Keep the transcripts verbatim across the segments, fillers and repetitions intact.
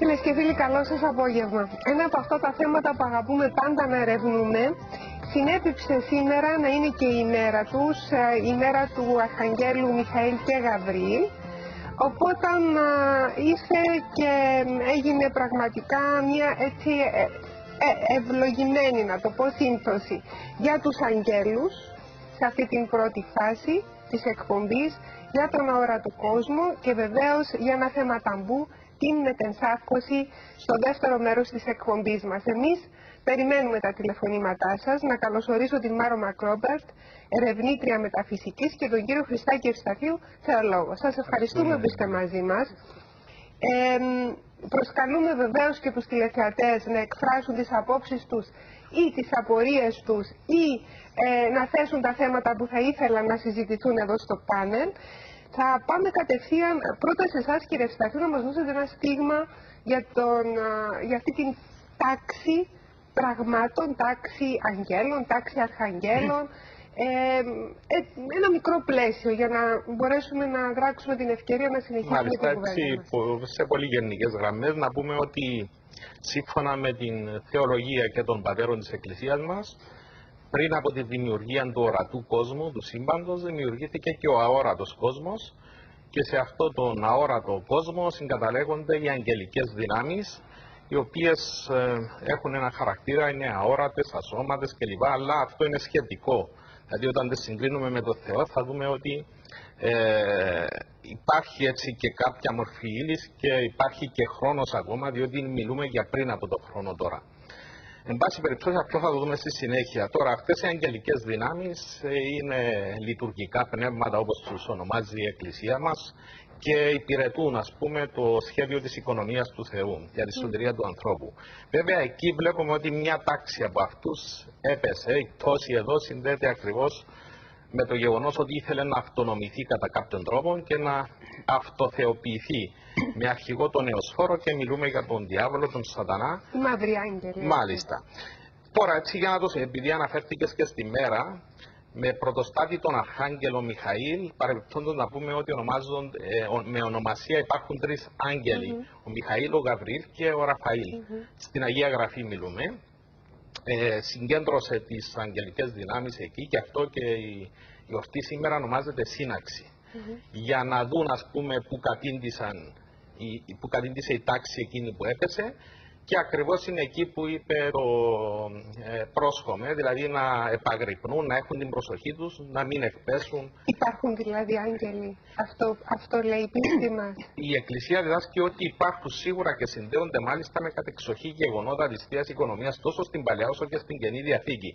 Φίλες και φίλοι, καλό σας απόγευμα. Ένα από αυτά τα θέματα που αγαπούμε πάντα να ερευνούμε συνέπιψε σήμερα να είναι και η ημέρα τους, η ημέρα του Αρχαγγέλου Μιχαήλ και Γαβριήλ. Οπότε ήρθε και έγινε πραγματικά μια έτσι ε, ε, ευλογημένη, να το πω, σύμπτωση για τους αγγέλους σε αυτή την πρώτη φάση της εκπομπής, για τον αόρατο κόσμο και βεβαίως για ένα θέμα ταμπού, την μετενσάρκωση, στο δεύτερο μέρος της εκπομπής μας. Εμείς περιμένουμε τα τηλεφωνήματά σας. Να καλωσορίσω την Μάρο Μακρόμπερτ, ερευνήτρια μεταφυσικής, και τον κύριο Χριστάκη Ευσταθίου, θεολόγο. Σας ευχαριστούμε που είστε μαζί μας. Ε, προσκαλούμε βεβαίως και τους τηλεθεατές να εκφράσουν τις απόψεις τους ή τις απορίες τους ή ε, να θέσουν τα θέματα που θα ήθελαν να συζητηθούν εδώ στο πάνελ. Θα πάμε κατευθείαν πρώτα σε εσάς, κύριε Ευσταθίου, να μας δώσετε ένα στίγμα για, τον, για αυτή την τάξη πραγμάτων, τάξη αγγέλων, τάξη αρχαγγέλων, ε, ε, ένα μικρό πλαίσιο για να μπορέσουμε να δράξουμε την ευκαιρία να συνεχίσουμε. Μάλιστα, την κουβέντα μας. έτσι, σε πολύ γενικές γραμμές να πούμε ότι σύμφωνα με την θεολογία και των πατέρων της Εκκλησίας μας, πριν από τη δημιουργία του ορατού κόσμου, του σύμπαντος, δημιουργήθηκε και ο αόρατος κόσμος, και σε αυτό τον αόρατο κόσμο συγκαταλέγονται οι αγγελικές δυνάμεις, οι οποίες ε, έχουν ένα χαρακτήρα, είναι αόρατες, ασώματες κλπ. Αλλά αυτό είναι σχετικό. Δηλαδή όταν τις συγκρίνουμε με τον Θεό θα δούμε ότι ε, υπάρχει έτσι και κάποια μορφή ύλης και υπάρχει και χρόνος ακόμα, διότι μιλούμε για πριν από τον χρόνο τώρα. Εν πάση περιπτώσει, αυτό θα το δούμε στη συνέχεια. Τώρα, αυτές οι αγγελικές δυνάμεις είναι λειτουργικά πνεύματα, όπως τους ονομάζει η Εκκλησία μας, και υπηρετούν, ας πούμε, το σχέδιο της οικονομίας του Θεού για τη σωτηρία του ανθρώπου. Βέβαια, εκεί βλέπουμε ότι μια τάξη από αυτούς έπεσε. Η πτώση εδώ συνδέεται ακριβώς με το γεγονός ότι ήθελε να αυτονομηθεί κατά κάποιον τρόπο και να αυτοθεοποιηθεί με αρχηγό τον Εωσφόρο, και μιλούμε για τον διάβολο, τον Σατανά. Η μαύρη άγγελη. Μάλιστα. Τώρα, έτσι, για να το, επειδή αναφέρθηκες και στη μέρα, με πρωτοστάτη τον Αρχάγγελο Μιχαήλ, παρεμπιπτόντως να πούμε ότι ονομάζονται, ε, με ονομασία υπάρχουν τρεις άγγελοι. Mm-hmm. Ο Μιχαήλ, ο Γαβριήλ και ο Ραφαήλ. Mm-hmm. Στην Αγία Γραφή μιλούμε. Ε, συγκέντρωσε τις αγγελικές δυνάμεις εκεί, και αυτό και η γιορτή σήμερα ονομάζεται Σύναξη. Mm-hmm. Για να δουν, ας πούμε, που κατήντησαν, η, που κατήντησε η τάξη εκείνη που έπεσε. Και ακριβώς είναι εκεί που είπε το ε, πρόσχομε, δηλαδή να επαγρυπνούν, να έχουν την προσοχή τους, να μην εκπέσουν. Υπάρχουν δηλαδή άγγελοι, αυτό, αυτό λέει η πίστη μας. Η Εκκλησία διδάσκει ότι υπάρχουν σίγουρα και συνδέονται μάλιστα με κατεξοχή γεγονότα της Θείας Οικονομίας, τόσο στην Παλαιά όσο και στην Καινή Διαθήκη.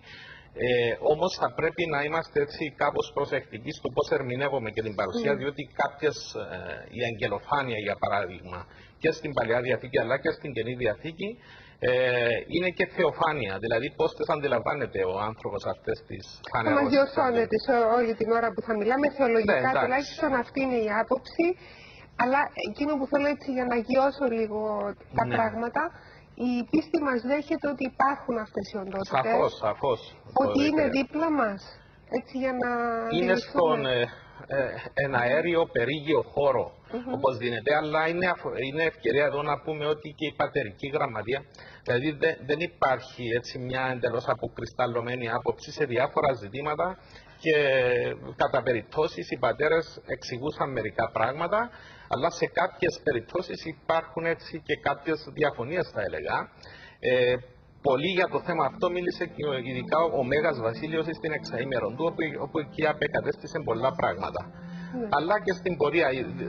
Ε, όμως θα πρέπει να είμαστε έτσι κάπως προσεκτικοί στο πώς ερμηνεύουμε και την παρουσία, mm. διότι κάποιες, ε, η αγγελοφάνεια για παράδειγμα, και στην Παλαιά Διαθήκη αλλά και στην Καινή Διαθήκη, ε, είναι και θεοφάνεια. Δηλαδή πώς τις αντιλαμβάνεται ο άνθρωπος αυτές τις φανερώσεις. Θα μας διορθώνετε σε όλη την ώρα που θα μιλάμε θεολογικά, ναι, τουλάχιστον αυτή είναι η άποψη. Αλλά εκείνο που θέλω έτσι για να αγιώσω λίγο τα ναι. πράγματα, η πίστη μας δέχεται ότι υπάρχουν αυτές οι οντότητες. Σαφώς, σαφώς. Ότι είναι δίπλα μας. Έτσι για να είναι στον ε, ε, ένα αέριο περίγειο χώρο, mm-hmm. όπως δίνεται, αλλά είναι, είναι ευκαιρία εδώ να πούμε ότι και η πατερική γραμματεία, δηλαδή δε, δεν υπάρχει έτσι μια εντελώς αποκρισταλωμένη άποψη σε διάφορα ζητήματα, και κατά περιπτώσεις οι πατέρες εξηγούσαν μερικά πράγματα, αλλά σε κάποιες περιπτώσεις υπάρχουν έτσι και κάποιες διαφωνίες, θα έλεγα. Ε, Πολύ για το θέμα αυτό μίλησε και ειδικά ο Μέγας Βασίλειος στην εξαήμερον του, όπου, όπου εκεί απεκατέστησε πολλά πράγματα. Mm. Αλλά και στην πορεία,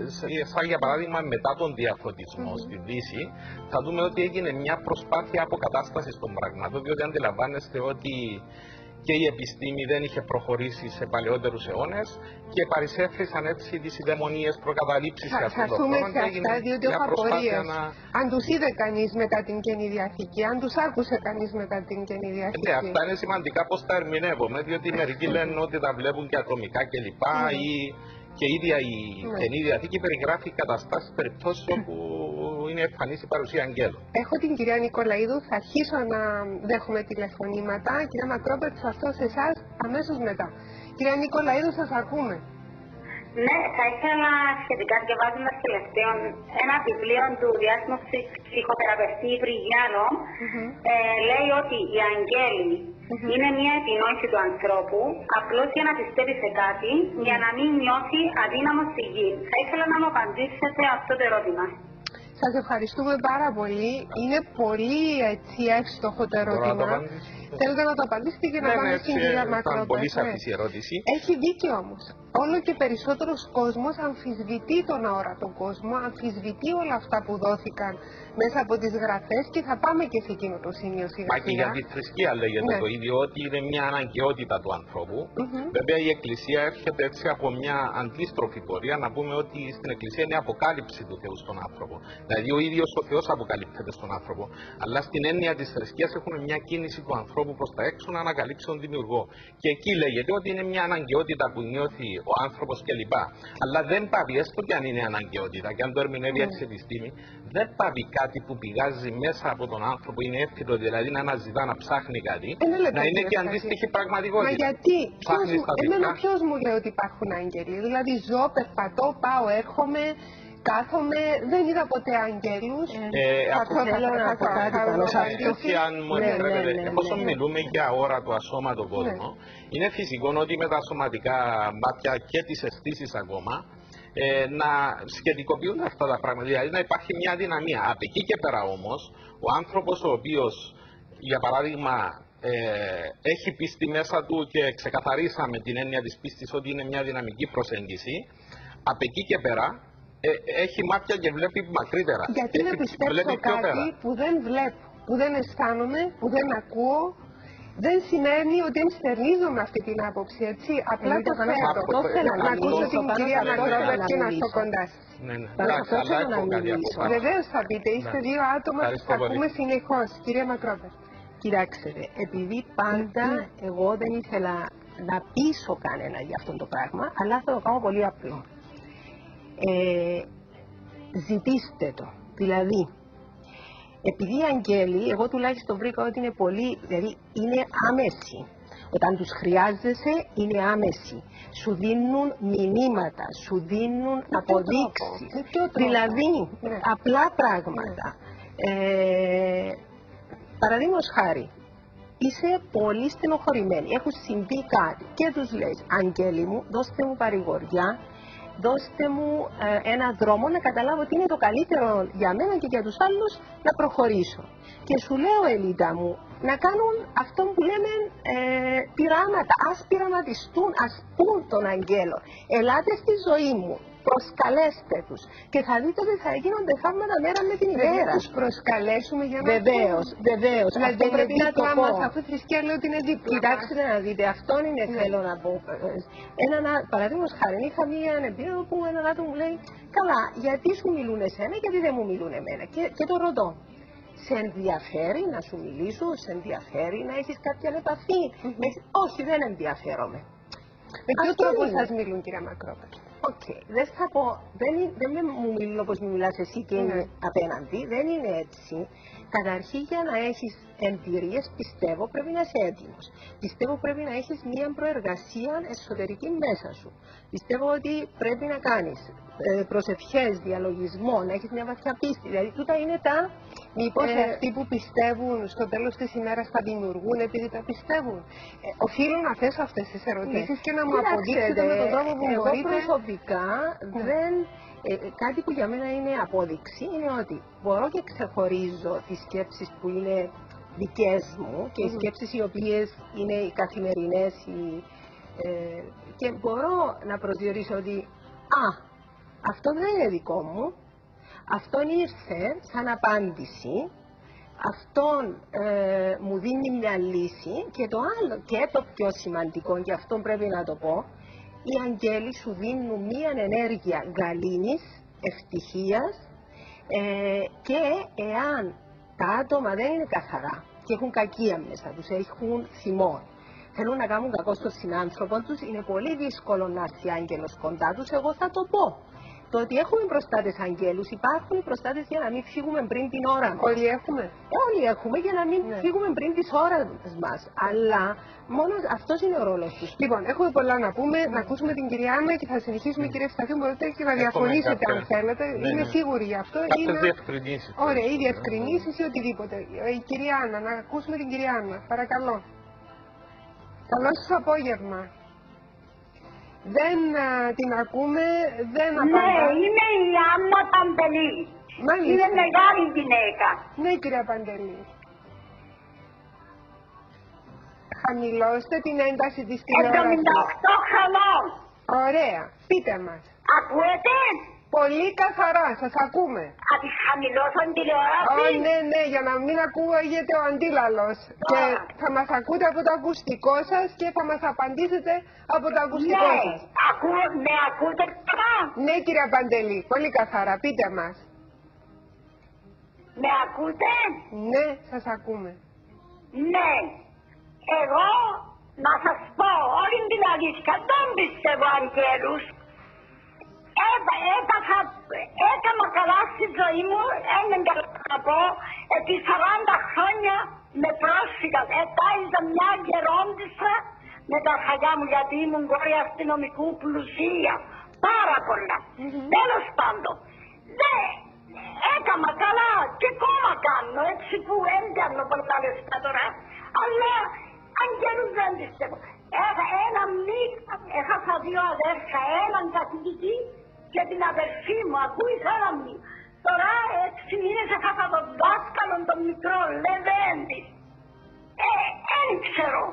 σαν για παράδειγμα μετά τον διαφωτισμό mm. στη Δύση, θα δούμε ότι έγινε μια προσπάθεια αποκατάστασης των πραγμάτων, διότι αντιλαμβάνεστε ότι και η επιστήμη δεν είχε προχωρήσει σε παλαιότερους αιώνες και παρισέφθησαν έτσι τις ιδαιμονίες προκαταλήψεις σε αυτόν τον χρόνο. Θα έρθουμε σε αυτά, διότι έχω απορίες. Να... Αν τους είδε κανείς μετά την Καινή Διαθήκη, αν τους άκουσε κανείς μετά την Καινή Διαθήκη. Ναι, αυτά είναι σημαντικά πώς τα ερμηνεύουμε, διότι μερικοί λένε ότι τα βλέπουν και ατομικά κλπ. Mm. Ή και η ίδια η mm. Καινή Διαθήκη περιγράφει καταστάσεις, περιπτώσεις όπου είναι εμφανής η παρουσία αγγέλων. Έχω την κυρία Νικολαίδου, θα αρχίσω να δέχομαι τηλεφωνήματα. Κυρία Μακρόμπερτ, θα έρθω σε εσάς αμέσως μετά. Κυρία Νικολαίδου, σας ακούμε. Ναι, θα ήθελα σχετικά διαβάζοντας τελευταίον ένα βιβλίο του διάσημου ψυχοθεραπευτή Βρυγιάνο. Mm-hmm. ε, λέει ότι οι αγγέλοι mm-hmm. είναι μια επινόηση του ανθρώπου απλώς για να πιστεύει σε κάτι, mm-hmm. για να μην νιώθει αδύναμο στη γη. Θα ήθελα να μου απαντήσετε αυτό το ερώτημα. Σας ευχαριστούμε πάρα πολύ. Είναι πολύ έτσι εύστοχο το ερώτημα. Θέλετε να το απαντήσετε και να ναι, πάμε ναι, στην κυρία Μακρόπερ. Ήταν πολύ σαφής η ερώτηση. Έχει δίκιο όμως. Όλο και περισσότερος κόσμος αμφισβητεί τον αόρατο κόσμο, αμφισβητεί όλα αυτά που δόθηκαν μέσα από τις γραφές και θα πάμε και σε εκείνο το σημείο σιγά σιγά. Μα και για τη θρησκεία λέγεται ναι. το ίδιο, ότι είναι μια αναγκαιότητα του ανθρώπου. Mm-hmm. Βέβαια η Εκκλησία έρχεται έτσι από μια αντίστροφη πορεία, να πούμε ότι στην Εκκλησία είναι η αποκάλυψη του Θεού στον άνθρωπο. Δηλαδή ο ίδιος ο Θεός αποκαλύπτεται στον άνθρωπο. Αλλά στην έννοια της θρησκείας έχουμε μια κίνηση του ανθρώπου προς τα έξω να ανακαλύψει τον Δημιουργό. Και εκεί λέγεται ότι είναι μια αναγκαιότητα που νιώθει ο άνθρωπος κλπ. Αλλά δεν πάβει, έστω και αν είναι αναγκαιότητα, και αν το ερμηνεύει mm. έτσι επιστήμη, δεν πάβει κάτι που πηγάζει μέσα από τον άνθρωπο, είναι εύκολο δηλαδή να αναζητά, να ψάχνει κάτι, είναι να είναι και αντίστοιχη πραγματικότητα. Μα γιατί, ποιος, εμένα ποιος μου λέει ότι υπάρχουν άγγελοι, δηλαδή ζω, περπατώ, πάω, έρχομαι, κάθομαι, δεν είδα ποτέ αγγέλους. Αυτό θέλω να πω κάτι πάνω σε αυτό. Και αν μου επιτρέπετε, εφόσον μιλούμε για αόρατο ασώματο κόσμο, είναι φυσικό ότι με τα σωματικά μάτια και τις αισθήσεις ακόμα ε, να σχετικοποιούν αυτά τα πράγματα, δηλαδή να υπάρχει μια δυναμία. Από εκεί και πέρα όμως, ο άνθρωπος ο οποίος, για παράδειγμα, ε, έχει πίστη μέσα του και ξεκαθαρίσαμε την έννοια της πίστης ότι είναι μια δυναμική προσέγγιση, από εκεί και πέρα ε, έχει μάτια και βλέπει μακρύτερα. Γιατί έχει, να πιστέψω κάτι που δεν βλέπω, που δεν αισθάνομαι, που δεν ακούω, δεν σημαίνει ότι ενστερνίζομαι αυτή την άποψη, έτσι. Απλά το θέτω. Αυτό θέλω να ακούσω την κυρία Μακρόπερ και να στο κοντά σας. Ναι, ναι. Αυτό θέλω να μιλήσω. Βεβαίως θα πείτε, είστε δύο άτομα που θα ακούμε συνεχώς. Κυρία Μακρόπερ. Κοιτάξτε, επειδή πάντα εγώ δεν ήθελα να πείσω κανένα για αυτό το πράγμα, αλλά θα το κάνω πολύ απλό. Ε, ζητήστε το. Δηλαδή, επειδή οι αγγέλοι, εγώ τουλάχιστον βρήκα ότι είναι πολύ, δηλαδή είναι άμεση. Όταν τους χρειάζεσαι είναι άμεση. Σου δίνουν μηνύματα, σου δίνουν αποδείξεις. Δηλαδή, ναι. απλά πράγματα. Ναι. Ε, Παραδείγματος χάρη, είσαι πολύ στενοχωρημένη, έχουν συμβεί κάτι και τους λες, αγγέλη μου, δώστε μου παρηγοριά, δώστε μου ε, ένα δρόμο να καταλάβω ότι είναι το καλύτερο για μένα και για τους άλλους να προχωρήσω. Και σου λέω, Ελίτα μου, να κάνουν αυτό που λέμε ε, πειράματα, ας πειραματιστούν, ας πούν τον αγγέλο. Ελάτε στη ζωή μου, προσκαλέστε τους και θα δείτε ότι θα γίνονται θαύματα μέρα με την ημέρα. Να τους προσκαλέσουμε για να Βεβαίως, βεβαίως. Δηλαδή αυτό πρέπει να το πω. Αφού η θρησκεία λέει ότι είναι δίπλα. Κοιτάξτε να δείτε, αυτό είναι ναι. θέλω να πω. Έναν, παραδείγματος χάρη, είχα μία εμπειρία που έναν άτομο μου λέει, καλά, γιατί σου μιλούν εσένα, γιατί δεν μου μιλούν εμένα. Και, και το ρωτώ. Σε ενδιαφέρει να σου μιλήσω, σε ενδιαφέρει να έχεις κάποια επαφή. Mm-hmm. Έχεις... Όχι, δεν ενδιαφέρομαι. Με ποιο τρόπο σας μιλούν, κυρία Μακρόπερ? Οκ, okay. δεν θα πω, δεν, δεν μου μιλούν όπως μου μιλάς εσύ και είναι mm. απέναντι, δεν είναι έτσι. Καταρχήν για να έχεις εμπειρίες πιστεύω πρέπει να είσαι έτοιμος. Πιστεύω πρέπει να έχεις μία προεργασία εσωτερική μέσα σου. Πιστεύω ότι πρέπει να κάνεις ε, προσευχές, διαλογισμό, να έχεις μια βαθιά πίστη. Δηλαδή τούτα είναι τα... Μήπως ε, αυτοί που πιστεύουν στο τέλος της ημέρας θα δημιουργούν επειδή τα πιστεύουν. Ε, οφείλω να θέσω αυτές τις ερωτήσεις ναι. και να μου αποδείξετε με τον τρόπο που εγώ μπορείτε. Προσωπικά ναι. δεν... Ε, κάτι που για μένα είναι απόδειξη είναι ότι μπορώ και ξεχωρίζω τις σκέψεις που είναι δικές μου και mm. οι σκέψεις οι οποίες είναι οι καθημερινές οι, ε, και μπορώ να προσδιορίσω ότι α, αυτό δεν είναι δικό μου, αυτόν ήρθε σαν απάντηση, αυτόν ε, μου δίνει μια λύση και το άλλο και το πιο σημαντικό και αυτό πρέπει να το πω, οι αγγέλοι σου δίνουν μία ενέργεια γαλήνης, ευτυχίας ε, και εάν τα άτομα δεν είναι καθαρά και έχουν κακία μέσα τους, έχουν θυμό, θέλουν να κάνουν κακό στον συνάνθρωπο τους, είναι πολύ δύσκολο να έρθει άγγελος κοντά τους, εγώ θα το πω. Το ότι έχουμε προστάτες αγγέλους, υπάρχουν οι προστάτες για να μην φύγουμε πριν την ώρα μας. Όλοι έχουμε. Ε, όλοι έχουμε για να μην Ναι. φύγουμε πριν τις ώρες μας. Αλλά μόνο αυτός είναι ο ρόλος τους. Λοιπόν, έχουμε πολλά να πούμε. Να ακούσουμε την κυρία Άννα και θα συνεχίσουμε, κύριε Ευσταθίου. Μπορείτε και να διαφωνήσετε αν κάποια- θέλετε. Ναι, Είμαι ναι. σίγουρη γι' αυτό. Κάποιες Είναι... διευκρινήσεις. Ωραία, ή διευκρινήσεις ή οτιδήποτε. Ε, Η κυρία Άννα, να ακούσουμε την κυρία Άννα. Παρακαλώ. Καλό σας απόγευμα. Δεν α, την ακούμε, δεν Ναι, απαντά. είμαι η Άννα Παντελή. Μάλιστα. Είναι μεγάλη γυναίκα. Ναι, κυρία Παντελή. Χαμηλώστε την ένταση της τηλεόρασης. εβδομήντα οκτώ χρονών. Ωραία. Πείτε μας. Ακούετε? Πολύ καθαρά, σας ακούμε. Θα τη χαμηλώσω την τηλεόραση. Ω, ναι, ναι, για να μην ακούγεται ο αντίλαλος. Και θα μας ακούτε από το ακουστικό σας και θα μας απαντήσετε από το ακουστικό Ναι, σας. ακού, με ακούτε τώρα? Ναι, κυρία Παντελή, πολύ καθαρά, πείτε μας. Με ακούτε? Ναι, σας ακούμε. Ναι. Εγώ να σας πω όλη την αλήθεια, δεν πιστεύω αγγέλους. Έβα, έπαθα, έκανα καλά στη ζωή μου, έναν καλά να πω, επί σαράντα χρόνια με πρόσφυγαν. Ετάιζα μια γερόντισσα με τα χαλιά μου, γιατί ήμουν κόρη αστυνομικού, πλουσία. Πάρα πολλά. Μμμ. Τέλος πάντων. Δε, έκανα καλά και ακόμα κάνω, έτσι που έντιανο πολλά λεφτά τώρα. Αλλά αγγέλους δεν πιστεύω. Έχα ένα μήνα, έχασα δύο αδέρφια, έναν καθηγητή και την αδερφή μου, ακούεις ένα μήνα. Τώρα έξι μήνες έχασα τον δάσκαλο τον μικρό, Λεβέντης. Ε, δεν ξέρω.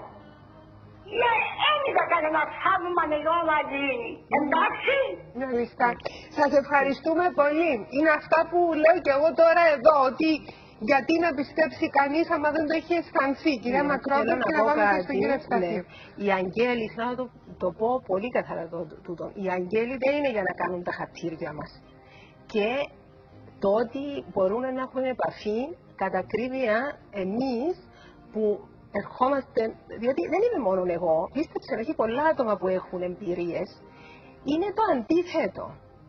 Δεν είδα κανένα θαύμα νερό να γίνει. Εντάξει. Μάλιστα. Σας ευχαριστούμε πολύ. Είναι αυτά που λέω και εγώ τώρα εδώ, ότι γιατί να πιστέψει κανείς άμα δεν το έχει αισθανθεί. Κυρία Ναι, Μακρόπουλο, θέλω και να να πω πάμε και κάτι, στον κύριο Ευσταθίου. ναι. Οι αγγέλοι, θέλω να το, το πω πολύ καθαρά το, τούτο. Οι αγγέλοι δεν είναι για να κάνουν τα χαρτίρια μας. Και το ότι μπορούν να έχουν επαφή κατά ακρίβεια εμείς που ερχόμαστε, διότι δεν είμαι μόνο εγώ, πίστεψε, έχει πολλά άτομα που έχουν εμπειρίες, είναι το αντίθετο.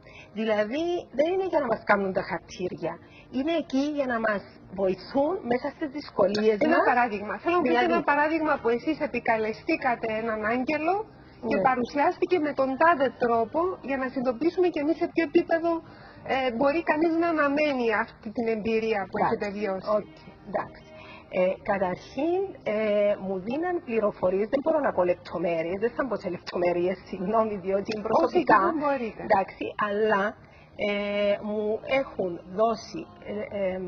Δηλαδή δεν είναι για να μας κάνουν τα χαρτίρια, είναι εκεί για να μας βοηθούν μέσα στις δυσκολίες Ένα μας. παράδειγμα. Θέλω να μου πείτε Δηλαδή- ένα παράδειγμα που εσείς επικαλεστήκατε έναν άγγελο και Ναι. παρουσιάστηκε με τον τάδε τρόπο για να συνειδητοποιήσουμε και εμείς σε ποιο επίπεδο ε, μπορεί κανείς να αναμένει αυτή την εμπειρία που έχετε βιώσει. Όχι, εντάξει. Ε, καταρχήν ε, μου δίναν πληροφορίες, δεν μπορώ να πω λεπτομέρειες, δεν θα μπω σε λεπτομέρειες, συγγνώμη, διότι είναι προσωπικά. Όχι, δεν μπορείτε. Εντάξει, αλλά ε, μου έχουν δώσει ε, ε,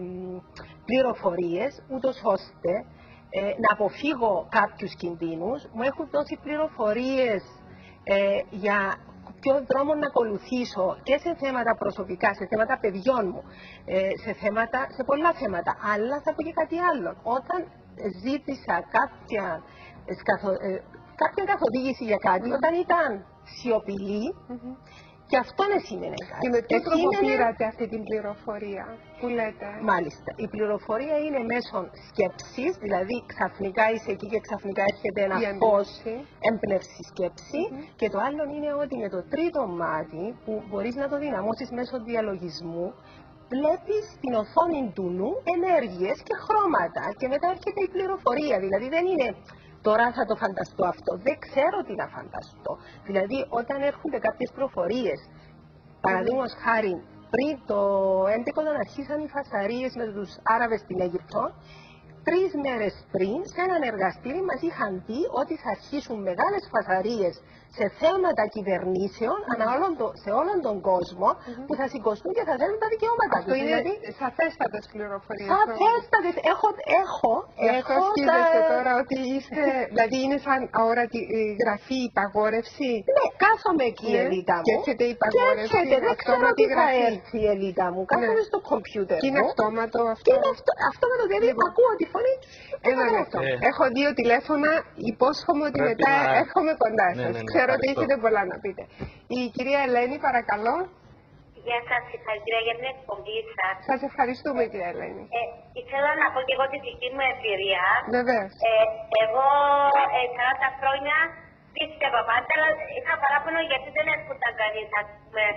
πληροφορίες ούτως ώστε ε, να αποφύγω κάποιους κινδύνους. Μου έχουν δώσει πληροφορίες ε, για ποιο δρόμο να ακολουθήσω και σε θέματα προσωπικά, σε θέματα παιδιών μου, ε, σε, θέματα, σε πολλά θέματα. Αλλά θα πω και κάτι άλλο. Όταν ζήτησα κάποια, ε, σκαθο, ε, κάποια καθοδήγηση για κάτι, Mm. όταν ήταν σιωπηλή, Μμμ. και αυτό δεν σήμαινε κάτι. Και με ποιο τρόπο Σήμαινε- πήρατε αυτή την πληροφορία που λέτε. Μάλιστα. Η πληροφορία είναι μέσω σκέψης, δηλαδή ξαφνικά είσαι εκεί και ξαφνικά έρχεται ένα Η φως, έμπνευση. έμπνευση σκέψη. Μμμ. Και το άλλο είναι ότι με το τρίτο μάτι, που μπορείς να το δυναμώσεις μέσω διαλογισμού, βλέπεις στην οθόνη του νου ενέργειες και χρώματα και μετά έρχεται η πληροφορία. Δηλαδή δεν είναι τώρα θα το φανταστώ αυτό, δεν ξέρω τι να φανταστώ. Δηλαδή όταν έρχονται κάποιες πληροφορίες, παραδείγματος χάρη, πριν το έντεκα όταν αρχίσαν οι φασαρίες με τους Άραβες στην Αίγυπτο, τρεις μέρες πριν σε έναν εργαστήρι μας είχαν πει ότι θα αρχίσουν μεγάλες φασαρίες σε θέματα κυβερνήσεων ανά όλον το, σε όλον τον κόσμο που θα σηκωστούν και θα θέλουν τα δικαιώματα Αυτό τους. είναι Δηλαδή, σαφέστατες πληροφορίες. σαφέστατες, έχω, έχω, Γι' αυτό έχω σκέφτεστε τώρα ότι είστε, δηλαδή είναι σαν αόρατη ε, γραφή υπαγόρευση. Ναι, κάθομαι εκεί η Ναι, ελίτα μου. και έρχεται η υπαγόρευση, Και έρχεται, δεν ξέρω αυτόματη τι θα γραφή. έρθει η ελίτα μου. Κάθομαι Ναι. στο κομπιούτερ Και είναι μου. αυτόματο αυτό. Και είναι αυτό, αυτό με το δηλαδή Λοιπόν. ακούω τη φωνή. Ένα θα λεπτό. Ε. Έχω δύο τηλέφωνα. Υπόσχομαι ότι Πρέπει μετά να- έρχομαι κοντά Ναι, σας. ναι, ναι, Ξέρω ότι ευχαριστώ. έχετε πολλά να πείτε. Η κυρία Ελένη, παρακαλώ. Γεια σας, συγχαρητήρια για την εκπομπή σας. Σας ευχαριστούμε, κυρία Ελένη. Ε, ήθελα να πω και εγώ τη δική μου εμπειρία. Βεβαίως. Ε, εγώ ε, σαράντα χρόνια πίστευα πάντα, αλλά είχα παράπονο γιατί δεν έρχονταν κανείς, ας πούμε,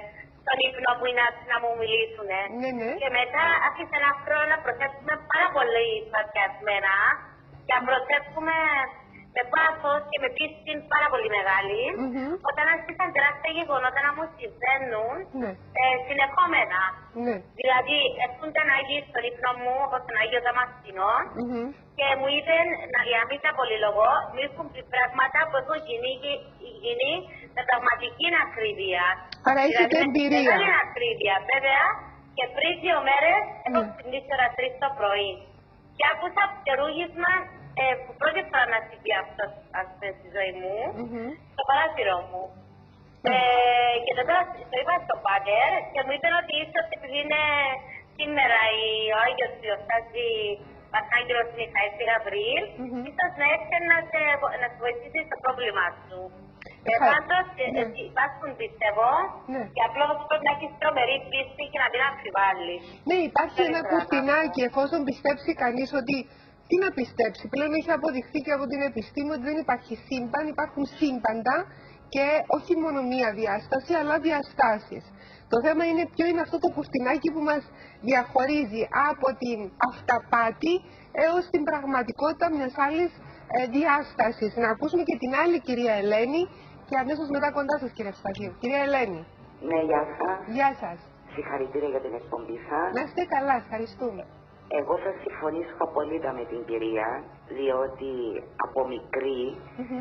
στον ύπνο που είναι να μου μιλήσουν. Ναι, ναι. Και μετά άρχισε ένα χρόνο να προσέψουμε πάρα πολύ σπαθιασμένα και να προσέψουμε με πάθος και με πίστη πάρα πολύ μεγάλη. Mm-hmm. Όταν άρχισαν τεράστια γεγονότα να μου συμβαίνουν Ναι. ε, συνεχόμενα. Ναι. Δηλαδή, έρχονταν Άγιοι στον ύπνο μου, όπως τον Άγιο Δαμασκηνό, Mm-hmm. και μου είπαν, για να μην τα πολυλογώ, μου είπαν πράγματα που έχουν γίνει, γίνει με πραγματική ακρίβεια. Άρα έχετε δηλαδή, εμπειρία. Με μεγάλη ακρίβεια, βέβαια, και πριν δύο μέρες έχω Ναι. ξυπνήσει ώρα τρεις το πρωί. Και άκουσα πτερούγισμα ε, που πρώτη φορά να συμβεί αυτό στη ζωή μου, Mm-hmm. στο παράθυρο μου. Ε, και τότε το είπα στον πάτερ και μου είπε ότι ίσως επειδή είναι σήμερα η, ο Άγιος Διοστάση Αρχάγγελος Μιχαήλ και Γαβριήλ, Mm-hmm. ίσως να έρθει να σε, να σε βοηθήσει στο πρόβλημά σου. Ε, Ευχα- πάντως ναι. ε, υπάρχουν πιστεύω Ναι. και απλώς πρέπει να έχεις τρομερή πίστη και να την αμφιβάλλεις. Ναι, υπάρχει Δεν ένα ήθελα να κουστινάκι εφόσον πιστέψει κανείς ότι. Τι να πιστέψει, πλέον έχει αποδειχθεί και από την επιστήμη ότι δεν υπάρχει σύμπαν, υπάρχουν σύμπαντα και όχι μόνο μία διάσταση, αλλά διαστάσεις. Το θέμα είναι ποιο είναι αυτό το κουστινάκι που μας διαχωρίζει από την αυταπάτη έως την πραγματικότητα μιας άλλης ε, διάστασης. Να ακούσουμε και την άλλη κυρία Ελένη και αμέσως μετά κοντά σας κύριε Ευσταθίου. Κυρία Ελένη. Ναι, γεια σας. Γεια σας. Συγχαρητήρια για την εκπομπή σας. Να είστε καλά, ευχαριστούμε. Εγώ θα συμφωνήσω απολύτως με την κυρία, διότι από μικρή Mm-hmm.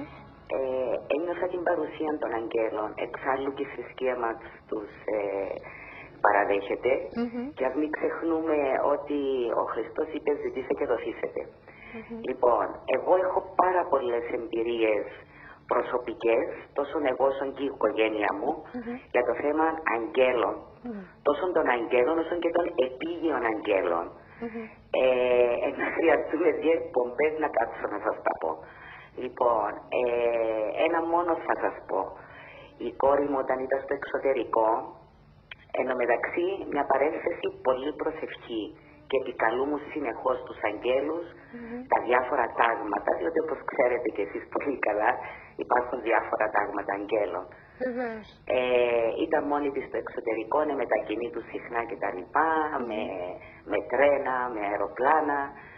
ε, ένιωσα την παρουσία των αγγέλων. Εξάλλου και η θρησκεία μας τους ε, παραδέχεται. Mm-hmm. Και ας μην ξεχνούμε ότι ο Χριστός είπε ζητήστε και δοθήσετε. Mm-hmm. Λοιπόν, εγώ έχω πάρα πολλές εμπειρίες προσωπικές, τόσο εγώ όσο και η οικογένεια μου, Mm-hmm. για το θέμα αγγέλων. Mm-hmm. Τόσο των αγγέλων όσο και των επίγειων αγγέλων. Mm-hmm. Ε, να χρειαστούμε δύο εκπομπές να κάτσω να σας τα πω. Λοιπόν, ε, ένα μόνο θα σας πω. Η κόρη μου όταν ήταν στο εξωτερικό, εν τω μεταξύ μια παρένθεση πολύ προσευχή και επικαλούμουν συνεχώς τους αγγέλους, Mm-hmm. τα διάφορα τάγματα, διότι όπως ξέρετε και εσείς πολύ καλά υπάρχουν διάφορα τάγματα αγγέλων. Βεβαίως. Ε, ήταν μόνη της στο εξωτερικό, ναι, μετακινεί του συχνά και τα λοιπά, με, με τρένα, με αεροπλάνα.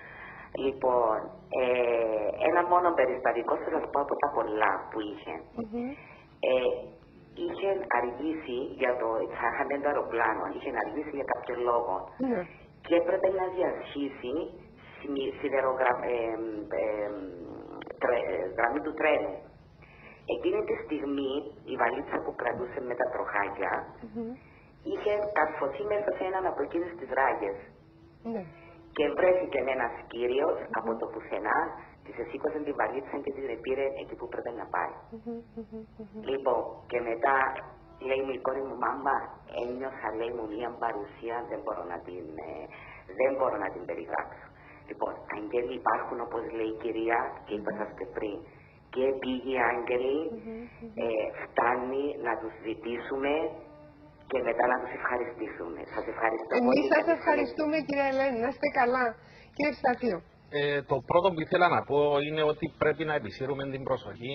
Λοιπόν, ε, ένα μόνο περιστατικό θα σας πω από τα πολλά που είχε. Mm-hmm. Ε, είχε αργήσει για το εξάχανε το αεροπλάνο, είχε αργήσει για κάποιο λόγο Ναι. και έπρεπε να διασχίσει σιδερογραμ, ε, ε, τρε, γραμμή του τρένου. Εκείνη τη στιγμή η βαλίτσα που κρατούσε με τα τροχάκια Mm-hmm. είχε καρφωθεί μέσα σε έναν από εκείνες τις ράγες. Ναι. Και βρέθηκε ένας κύριος από το πουθενά, της εσήκωσε την βαλίτσα και την πήρε εκεί που πρέπει να πάει. Mm-hmm. Mm-hmm. Λοιπόν, και μετά λέει μου η κόρη μου, μάμα, ένιωσα, λέει μου, μια παρουσία, δεν μπορώ να την, ε, δεν μπορώ να την περιγράψω. Λοιπόν, αγγέλοι υπάρχουν όπως λέει η κυρία και είπα σας και πριν. Και πήγοι άγγελοι, ε, φτάνει να τους ζητήσουμε και μετά να τους ευχαριστήσουμε. Σας ευχαριστώ πολύ. Εμείς σας ευχαριστούμε κύριε Ελένη, να είστε καλά. Κύριε Ευσταθίου. Ε, το πρώτο που ήθελα να πω είναι ότι πρέπει να επισύρουμε την προσοχή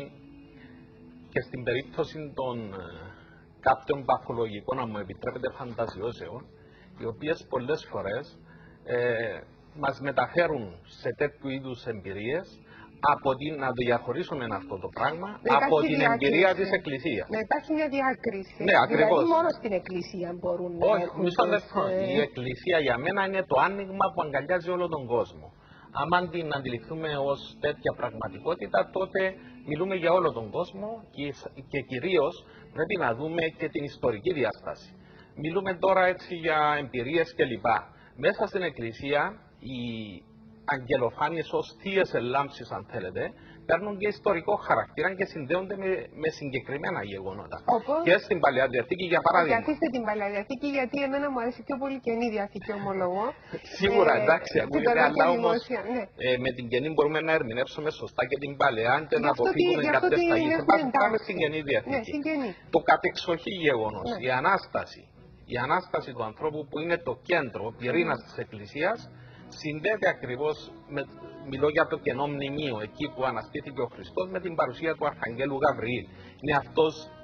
και στην περίπτωση των ε, κάποιων παθολογικών, αν μου επιτρέπετε, φαντασιώσεων, οι οποίες πολλές φορές ε, μας μεταφέρουν σε τέτοιου είδους εμπειρίες, από την, να το διαχωρίσουμε αυτό το πράγμα Να από υπάρχει την διάκριση. εμπειρία της Εκκλησίας. Να υπάρχει μια διάκριση. Ναι, ακριβώς. Δηλαδή μόνο στην εκκλησία μπορούν να Όχι, έχουν μισό τις, λεπτό. ε, Η Εκκλησία για μένα είναι το άνοιγμα που αγκαλιάζει όλο τον κόσμο. άμα την αντιληφθούμε ως τέτοια πραγματικότητα, τότε μιλούμε για όλο τον κόσμο και, και κυρίως πρέπει να δούμε και την ιστορική διάσταση. Μιλούμε τώρα έτσι για εμπειρίες κλπ. Μέσα στην Εκκλησία οι αγγελοφάνειες ως θείες ελάμψεις, αν θέλετε, παίρνουν και ιστορικό χαρακτήρα και συνδέονται με, με συγκεκριμένα γεγονότα. Όπως... Και στην Παλαιά Διαθήκη, για παράδειγμα. Καθίστε την Παλαιά Διαθήκη, γιατί εμένα μου αρέσει πιο πολύ Καινή Διαθήκη, ομολογώ. Σίγουρα, ε, εντάξει, ακούγεται, αλλά όμως ναι. ε, με την Καινή μπορούμε να ερμηνεύσουμε σωστά και την Παλαιά και να αποφύγουμε τι, κάποιες ταγές. Πάμε στην Καινή Ναι, Διαθήκη. στην Καινή. Το κατεξοχή γεγονός, Ναι. η Ανάσταση. Η Ανάσταση του ανθρώπου που είναι το κέντρο, ο πυρήνας της Εκκλησίας, συνδέεται ακριβώς, με, μιλώ για το κενό μνημείο, εκεί που αναστήθηκε ο Χριστός με την παρουσία του Αρχαγγέλου Γαβριήλ. Είναι αυτός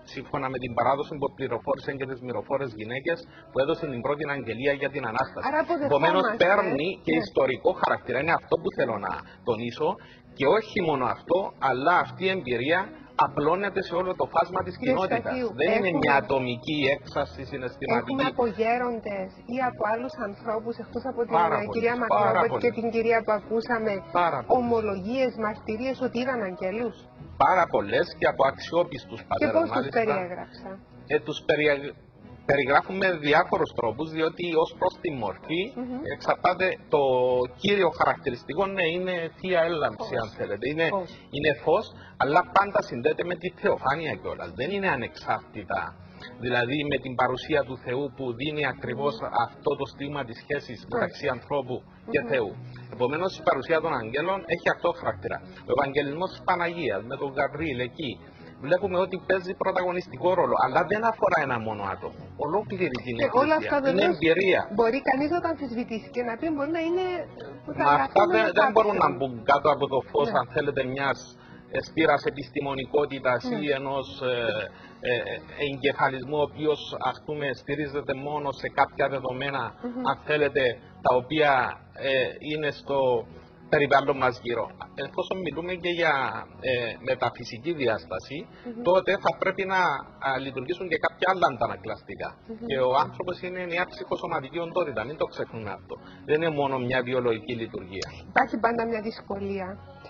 σύμφωνα με την παράδοση που πληροφόρησαν και τις μυροφόρες γυναίκες που έδωσαν την πρώτη αγγελία για την Ανάσταση. Επομένως παίρνει και ναι. ιστορικό χαρακτήρα. Είναι αυτό που θέλω να τονίσω. Και όχι μόνο αυτό, αλλά αυτή η εμπειρία απλώνεται σε όλο το φάσμα της κοινότητας. Δεν έχουμε, είναι μια ατομική έξαρση συναισθηματική. Έχουμε από γέροντες ή από άλλους ανθρώπους, εκτός από την πάρα κυρία πολύ, Μακρόπετ και πολύ. την κυρία που ακούσαμε, ομολογίες, μαρτυρίες ότι είδαν αγγέλους. Πάρα πολλές και από αξιόπιστους πατέρες. Και πώς τους περιέγραψα. Ε, τους περι... περιγράφουμε με διάφορους τρόπους, διότι ως προς τη μορφή mm-hmm. εξαρτάται το κύριο χαρακτηριστικό, ναι, είναι θεία έλαμψη αν θέλετε, είναι φως. είναι φως, αλλά πάντα συνδέεται με τη θεοφάνεια κιόλας, δεν είναι ανεξάρτητα. Δηλαδή με την παρουσία του Θεού που δίνει ακριβώς mm-hmm. αυτό το στίγμα της σχέσης mm-hmm. μεταξύ ανθρώπου και mm-hmm. Θεού. Επομένως η παρουσία των αγγέλων έχει αυτό το χαρακτήρα. Ο Ευαγγελισμός της Παναγίας με τον Γαβρίλ εκεί, βλέπουμε ότι παίζει πρωταγωνιστικό ρόλο, αλλά δεν αφορά ένα μόνο άτομο. Ολόκληρη την εκκλησία. Είναι εμπειρία. Μπορεί κανείς να το αμφισβητήσει και να πει μπορεί να είναι. Μα αυτά δεν, δεν μπορούν να μπουν κάτω από το φως, ναι. αν θέλετε, μιας σπήρας επιστημονικότητας ναι. ή ενός ε, ε, εγκεφαλισμού, ο οποίος ας πούμε στηρίζεται μόνο σε κάποια δεδομένα, mm-hmm. αν θέλετε, τα οποία ε, είναι στο περιβάλλον μας γύρω. Εφόσον μιλούμε και για ε, μεταφυσική διάσταση, mm-hmm. τότε θα πρέπει να α, λειτουργήσουν και κάποια άλλα αντανακλαστικά. Mm-hmm. Και ο άνθρωπος είναι μια ψυχοσωματική οντότητα, μην το ξεχνούμε αυτό. Δεν είναι μόνο μια βιολογική λειτουργία. Υπάρχει πάντα μια δυσκολία.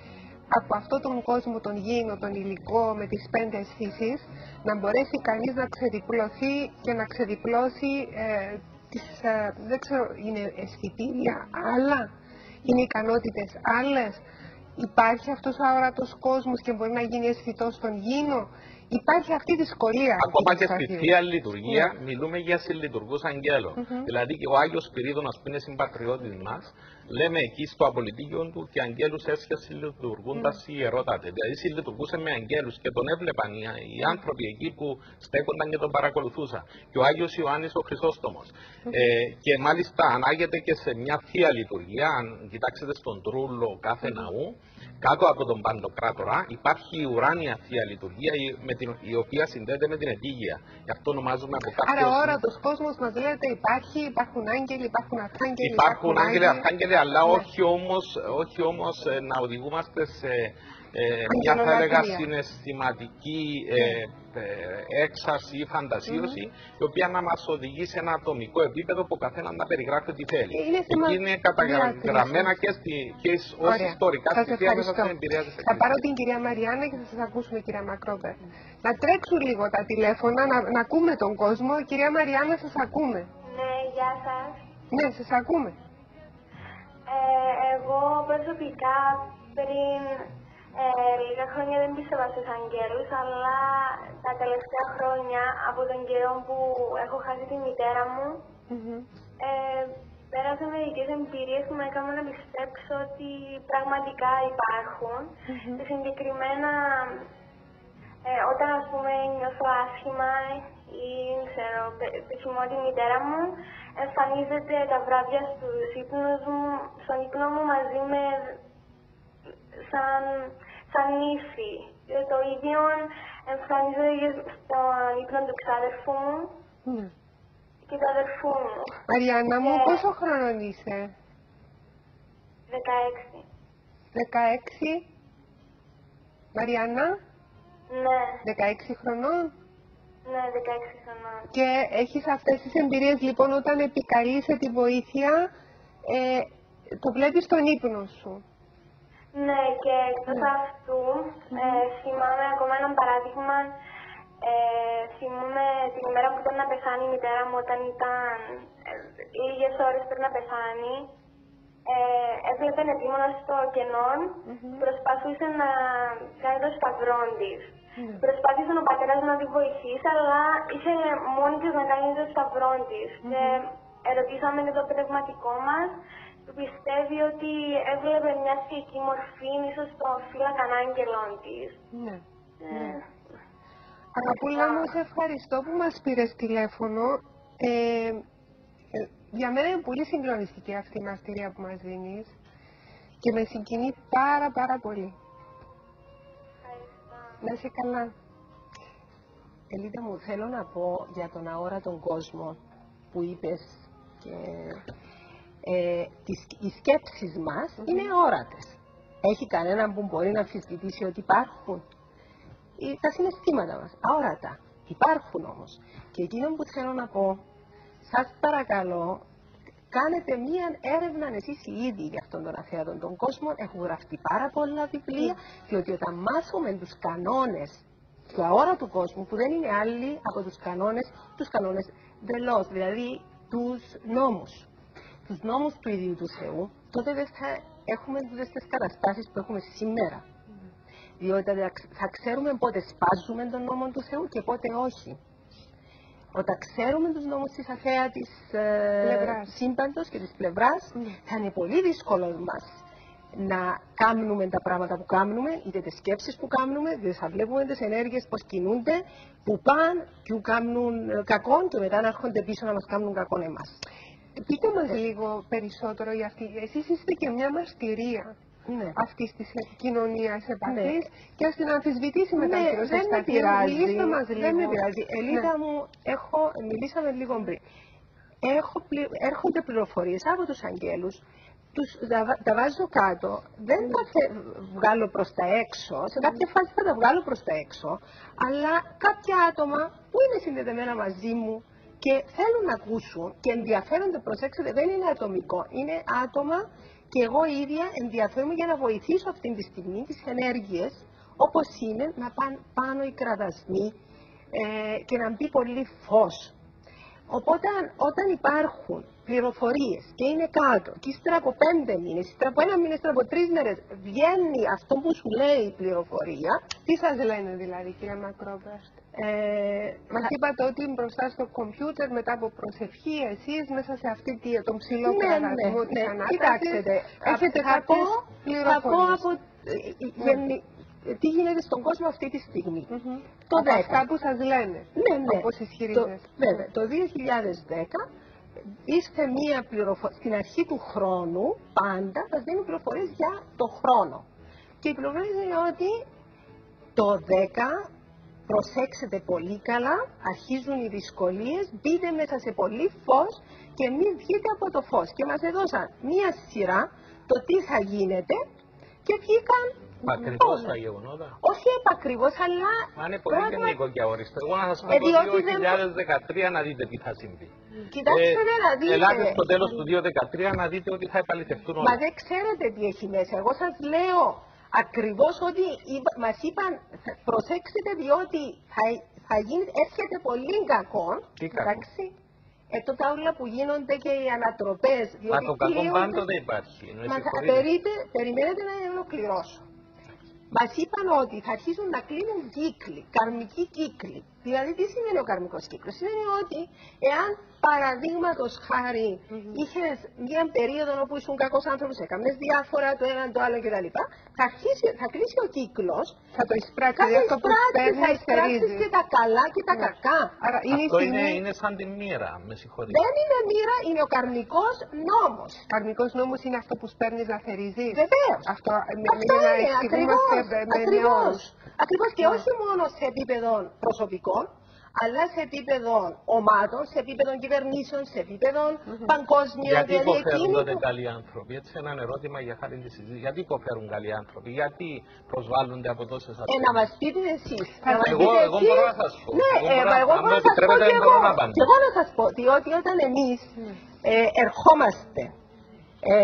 Από αυτόν τον κόσμο, τον γήινο, τον υλικό, με τις πέντε αισθήσεις, να μπορέσει κανείς να ξεδιπλωθεί και να ξεδιπλώσει ε, τις, ε, δεν ξέρω, είναι αισθητήρια άλλα. Είναι ικανότητες άλλες. Υπάρχει αυτός ο αόρατος κόσμος και μπορεί να γίνει αισθητός στον γήινο. Υπάρχει αυτή η δυσκολία. Ακόμα και στη θεία λειτουργία yeah. μιλούμε για συλλειτουργούς αγγέλων. Mm-hmm. Δηλαδή και ο Άγιος Σπυρίδωνας που είναι συμπατριώτης μας, λέμε εκεί στο απολυτίκιο του και αγγέλους έσχε συλλειτουργούντας mm. ιερότατε. Δηλαδή συλλειτουργούσε με αγγέλους και τον έβλεπαν οι, οι άνθρωποι εκεί που στέκονταν και τον παρακολουθούσαν. Και ο Άγιος Ιωάννης ο Χρυσόστομος. Mm-hmm. Ε, και μάλιστα ανάγεται και σε μια θεία λειτουργία. Αν κοιτάξετε στον τρούλο κάθε mm-hmm. ναού, κάτω από τον Παντοκράτορα υπάρχει η ουράνια θεία λειτουργία με την, η οποία συνδέεται με την επίγεια. Γι' αυτό ονομάζουμε από κάποιος... Άρα ο όρατος κόσμος μας λέτε υπάρχει, υπάρχουν άγγελοι, υπάρχουν αρχάγγελοι. Υπάρχουν άγγελοι, αρχάγγελοι, αλλά ναι. όχι όμως, όχι όμως ε, να οδηγούμαστε σε ε, μια θα έλεγα συναισθηματική ε, ε, έξαρση ή φαντασίωση, mm-hmm. η οποία να μας οδηγεί σε ένα ατομικό επίπεδο που ο καθένας να περιγράφει ό,τι θέλει. Είναι Εκεί είναι καταγραμμένα και, στη, και ως ιστορικά στοιχεία μέσα στην εμπειρία της εκκλησίας. Θα πάρω την κυρία Μαριάννα και θα σας ακούσουμε, κυρία Μακρόπετ. Να τρέξουν λίγο τα τηλέφωνα, να, να ακούμε τον κόσμο. Κυρία Μαριάννα, σας ακούμε. Ναι, γεια σας. Ναι, σας ακούμε. Ε, εγώ προσωπικά πριν ε, λίγα χρόνια δεν πίστευα στους αγγέλους, αλλά τα τελευταία χρόνια από τον καιρό που έχω χάσει τη μητέρα μου, mm-hmm. ε, πέρασα μερικές εμπειρίες που με έκαναν να πιστέψω ότι πραγματικά υπάρχουν. Mm-hmm. Και συγκεκριμένα ε, όταν ας πούμε νιώθω άσχημα ή ξέρω, θυμώ τη μητέρα μου, εμφανίζεται τα βράδια στους ύπνους μου, στον ύπνο μου μαζί με σαν, σαν νύφη. Το ίδιο εμφανίζεται και στον ύπνο του ξάδερφου μου mm. και του αδερφού μου. Μαριάννα μου, και... πόσο χρόνο είσαι? δεκαέξι. δεκαέξι. Μαριάννα? Ναι. δεκαέξι χρονών? Ναι, δεκαέξι χρονών. Και έχεις αυτές τις εμπειρίες λοιπόν όταν επικαλείσαι τη βοήθεια, ε, το βλέπεις στον ύπνο σου. Ναι, και εκτός mm. αυτού, ε, θυμάμαι ακόμα ένα παράδειγμα. Ε, θυμούμαι την ημέρα που ήταν να πεθάνει η μητέρα μου, όταν ήταν ε, λίγες ώρες πριν να πεθάνει. Ε, έβλεπε επίμονα στο κενό, mm-hmm. προσπαθούσε να κάνει το σταυρό της. Mm. Προσπάθησε ο πατέρας να τη βοηθήσει, αλλά είχε μόνη της να κάνει το σταυρό της. Mm-hmm. Και ερωτήσαμε και το πνευματικό μας, που πιστεύει ότι έβλεπε μια θεϊκή μορφή, ίσως το φύλακαν άγγελων της. Ναι. Ε, ναι. Αγαπούλα μου, σε ευχαριστώ που μας πήρες τηλέφωνο. Ε, ε, για μένα είναι πολύ συγκλονιστική αυτή η μαρτυρία που μας δίνεις και με συγκινεί πάρα πάρα πολύ. Ευχαριστώ. Να είσαι καλά. Ελίτα μου, θέλω να πω για τον αόρατον κόσμο που είπες και ε, τις, οι σκέψεις μας mm-hmm. είναι αόρατες. Έχει κανέναν που μπορεί να αμφισβητήσει ότι υπάρχουν? Ή τα συναισθήματα μας, αόρατα. Υπάρχουν όμως. Και εκείνο που θέλω να πω, σας παρακαλώ, κάνετε μία έρευνα εσείς οι ίδιοι για αυτόν τον αθέατον τον κόσμο. Έχουν γραφτεί πάρα πολλά βιβλία, mm. διότι όταν μάθουμε τους κανόνες του αόρατου κόσμου, που δεν είναι άλλοι από τους κανόνες, τους κανόνες δελώς, δηλαδή τους νόμους, τους νόμους του ίδιου του Θεού, τότε δεν θα έχουμε τις καταστάσεις που έχουμε σήμερα. Mm. Διότι θα ξέρουμε πότε σπάζουμε τον νόμο του Θεού και πότε όχι. Όταν ξέρουμε τους νόμους της αθέατης ε, σύμπαντος και της πλευράς, mm. θα είναι πολύ δύσκολο μας να κάνουμε τα πράγματα που κάνουμε, είτε τις σκέψεις που κάνουμε, είτε θα βλέπουμε τις ενέργειες πως κινούνται, που πάνε και που κάνουν κακό και μετά να έρχονται πίσω να μας κάνουν κακό εμάς. Πείτε μας λίγο περισσότερο για αυτή. Εσείς είστε και μια μαρτυρία. Ναι. Αυτής της κοινωνίας επαφής ναι. και ας την αμφισβητήσει μετά ναι, ο κ. Δεν με πειράζει, δεν με πειράζει. Ελίτα ναι. μου, έχω, μιλήσαμε λίγο πριν. Έχω, έρχονται πληροφορίες από τους αγγέλους, τους, τα, τα βάζω κάτω, δεν τα θε, βγάλω προς τα έξω, σε κάποια φάση θα τα βγάλω προς τα έξω, αλλά κάποια άτομα που είναι συνδεδεμένα μαζί μου και θέλουν να ακούσουν και ενδιαφέρονται, προσέξτε, δεν είναι ατομικό, είναι άτομα. Και εγώ ίδια ενδιαφέρομαι για να βοηθήσω αυτή τη στιγμή τις ενέργειες, όπως είναι να πάνε πάνω οι κραδασμοί ε, και να μπει πολύ φως. Οπότε όταν υπάρχουν πληροφορίες και είναι κάτω και ύστερα από πέντε μήνες, ύστερα από ένα μήνα, ύστερα από τρεις μέρες βγαίνει αυτό που σου λέει η πληροφορία. Τι σας λένε δηλαδή, κυρία Μακρόπραστη? Ε, Μας α... είπατε ότι μπροστά στο κομπιούτερ μετά από προσευχή εσείς μέσα σε αυτή τον ψηλό ναι, κραδασμό ναι, της ναι. ανάτασης Κοιτάξτε, έχετε κάποιες πληροφορίες. Από, ναι. Τι γίνεται στον κόσμο αυτή τη στιγμή. Mm-hmm. Το από αυτά που σας λένε, ναι, ναι. όπως ισχυρίζεστε. Το, βέβαια, το δύο χιλιάδες δέκα ήρθε μία πληροφορία, στην αρχή του χρόνου πάντα μας δίνουν πληροφορίες για το χρόνο. Και οι πληροφορίες είναι ότι το δέκα, προσέξτε πολύ καλά, αρχίζουν οι δυσκολίες, μπείτε μέσα σε πολύ φως και μην βγείτε από το φως. Και μας έδωσαν μία σειρά το τι θα γίνεται και βγήκαν Επακριβώς τα γεγονότα. Όχι επακριβώς, αλλά. Μα είναι πολύ γενικό και αόριστο. Εγώ να σας πω ε, το δύο χιλιάδες δεκατρία να δείτε τι θα συμβεί. Κοιτάξτε ε, να δείτε. Ελάτε στο τέλος του δύο χιλιάδες δεκατρία να δείτε ότι θα επαληθευτούν όλα. Μα δεν ξέρετε τι έχει μέσα. Εγώ σας λέω ακριβώς ότι μας είπαν, προσέξτε διότι θα, θα γίνει, έρχεται πολύ κακό. Τι κακό? Ε, τότε όλα που γίνονται και οι ανατροπές. Μα το κακό πάντοτε υπάρχει. Μα θα, περίτε, περιμένετε να ολοκληρώσω. Μας είπαν ότι θα αρχίσουν να κλείνουν κύκλοι, καρμικοί κύκλοι. Δηλαδή, τι σημαίνει ο καρμικός κύκλος? Σημαίνει ότι εάν παραδείγματος χάρη mm-hmm. είχες μια περίοδο όπου ήσουν κακός άνθρωπος, έκανες διάφορα το ένα το άλλο κτλ. Θα, θα κλείσει ο κύκλος, θα το εισπράξει, θα εισπράξεις και τα καλά και τα yeah. κακά. Άρα, είναι αυτό είναι, είναι σαν τη μοίρα, με συγχωρείτε. Δεν είναι μοίρα, είναι ο καρμικός νόμος. Ο καρμικός νόμος είναι αυτό που σπέρνεις να θερίζεις. Βεβαίως. Αυτό, αυτό με, είναι, ακριβώς. Ακριβώς. Ακριβώς και όχι μόνο σε επίπεδο προσωπικών, αλλά σε επίπεδο ομάδων, σε επίπεδο κυβερνήσεων, σε επίπεδο mm-hmm. παγκόσμια. Γιατί υποφέρουν τότε που... καλοί άνθρωποι? Έτσι ένα ερώτημα για χάρη τη συζήτηση. Γιατί υποφέρουν καλοί άνθρωποι? Γιατί προσβάλλονται από τόσες αυτές? Ε, να μας πείτε εσείς. Εγώ, εγώ μπορώ να σας πω. Ναι, εγώ, ε, εγώ μπορώ να σας πω και εγώ. Και εγώ να σας πω, διότι όταν εμείς ε, ερχόμαστε ε,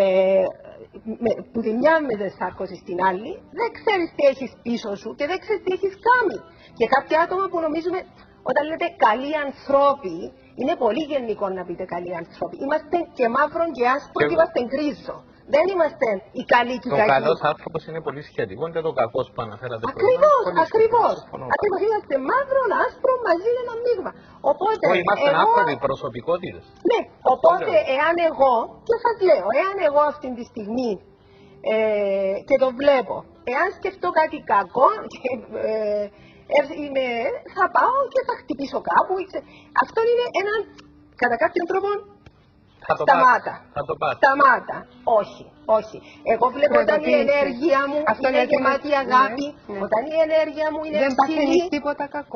με, που τη μια μεσάρκωση στην άλλη, δεν ξέρεις τι έχεις πίσω σου και δεν ξέρεις τι έχεις κάνει. Και κάποια άτομα που νομίζουμε, όταν λέτε καλοί ανθρώποι, είναι πολύ γενικό να πείτε καλοί άνθρωποι. Είμαστε και μαύρο και άσπρο και, και είμαστε γκρίζο. Δεν είμαστε οι καλοί και οι κακοί. Το καλός άνθρωπος είναι πολύ σχετικό και το κακός που αναφέρατε. Ακριβώς, ακριβώς. Ακριβώς είμαστε μαύρο, άσπρο, μαζί είναι ένα μείγμα. Οπότε. Oh, είμαστε εγώ... άφραγοι προσωπικότητες. Ναι, οπότε εάν εγώ, και σας λέω, εάν εγώ αυτή τη στιγμή ε, και το βλέπω, εάν σκεφτώ κάτι κακό και. Ε, Είμαι, θα πάω και θα χτυπήσω κάπου. Αυτό είναι ένα, κατά κάποιον τρόπο, θα το σταμάτα. Θα το σταμάτα. Όχι, όχι. Εγώ βλέπω όταν η ενέργεια μου αυτό είναι γεμάτη αγάπη, ναι, ναι. Όταν η ενέργεια μου είναι δεν παθαίνεις τίποτα κακό.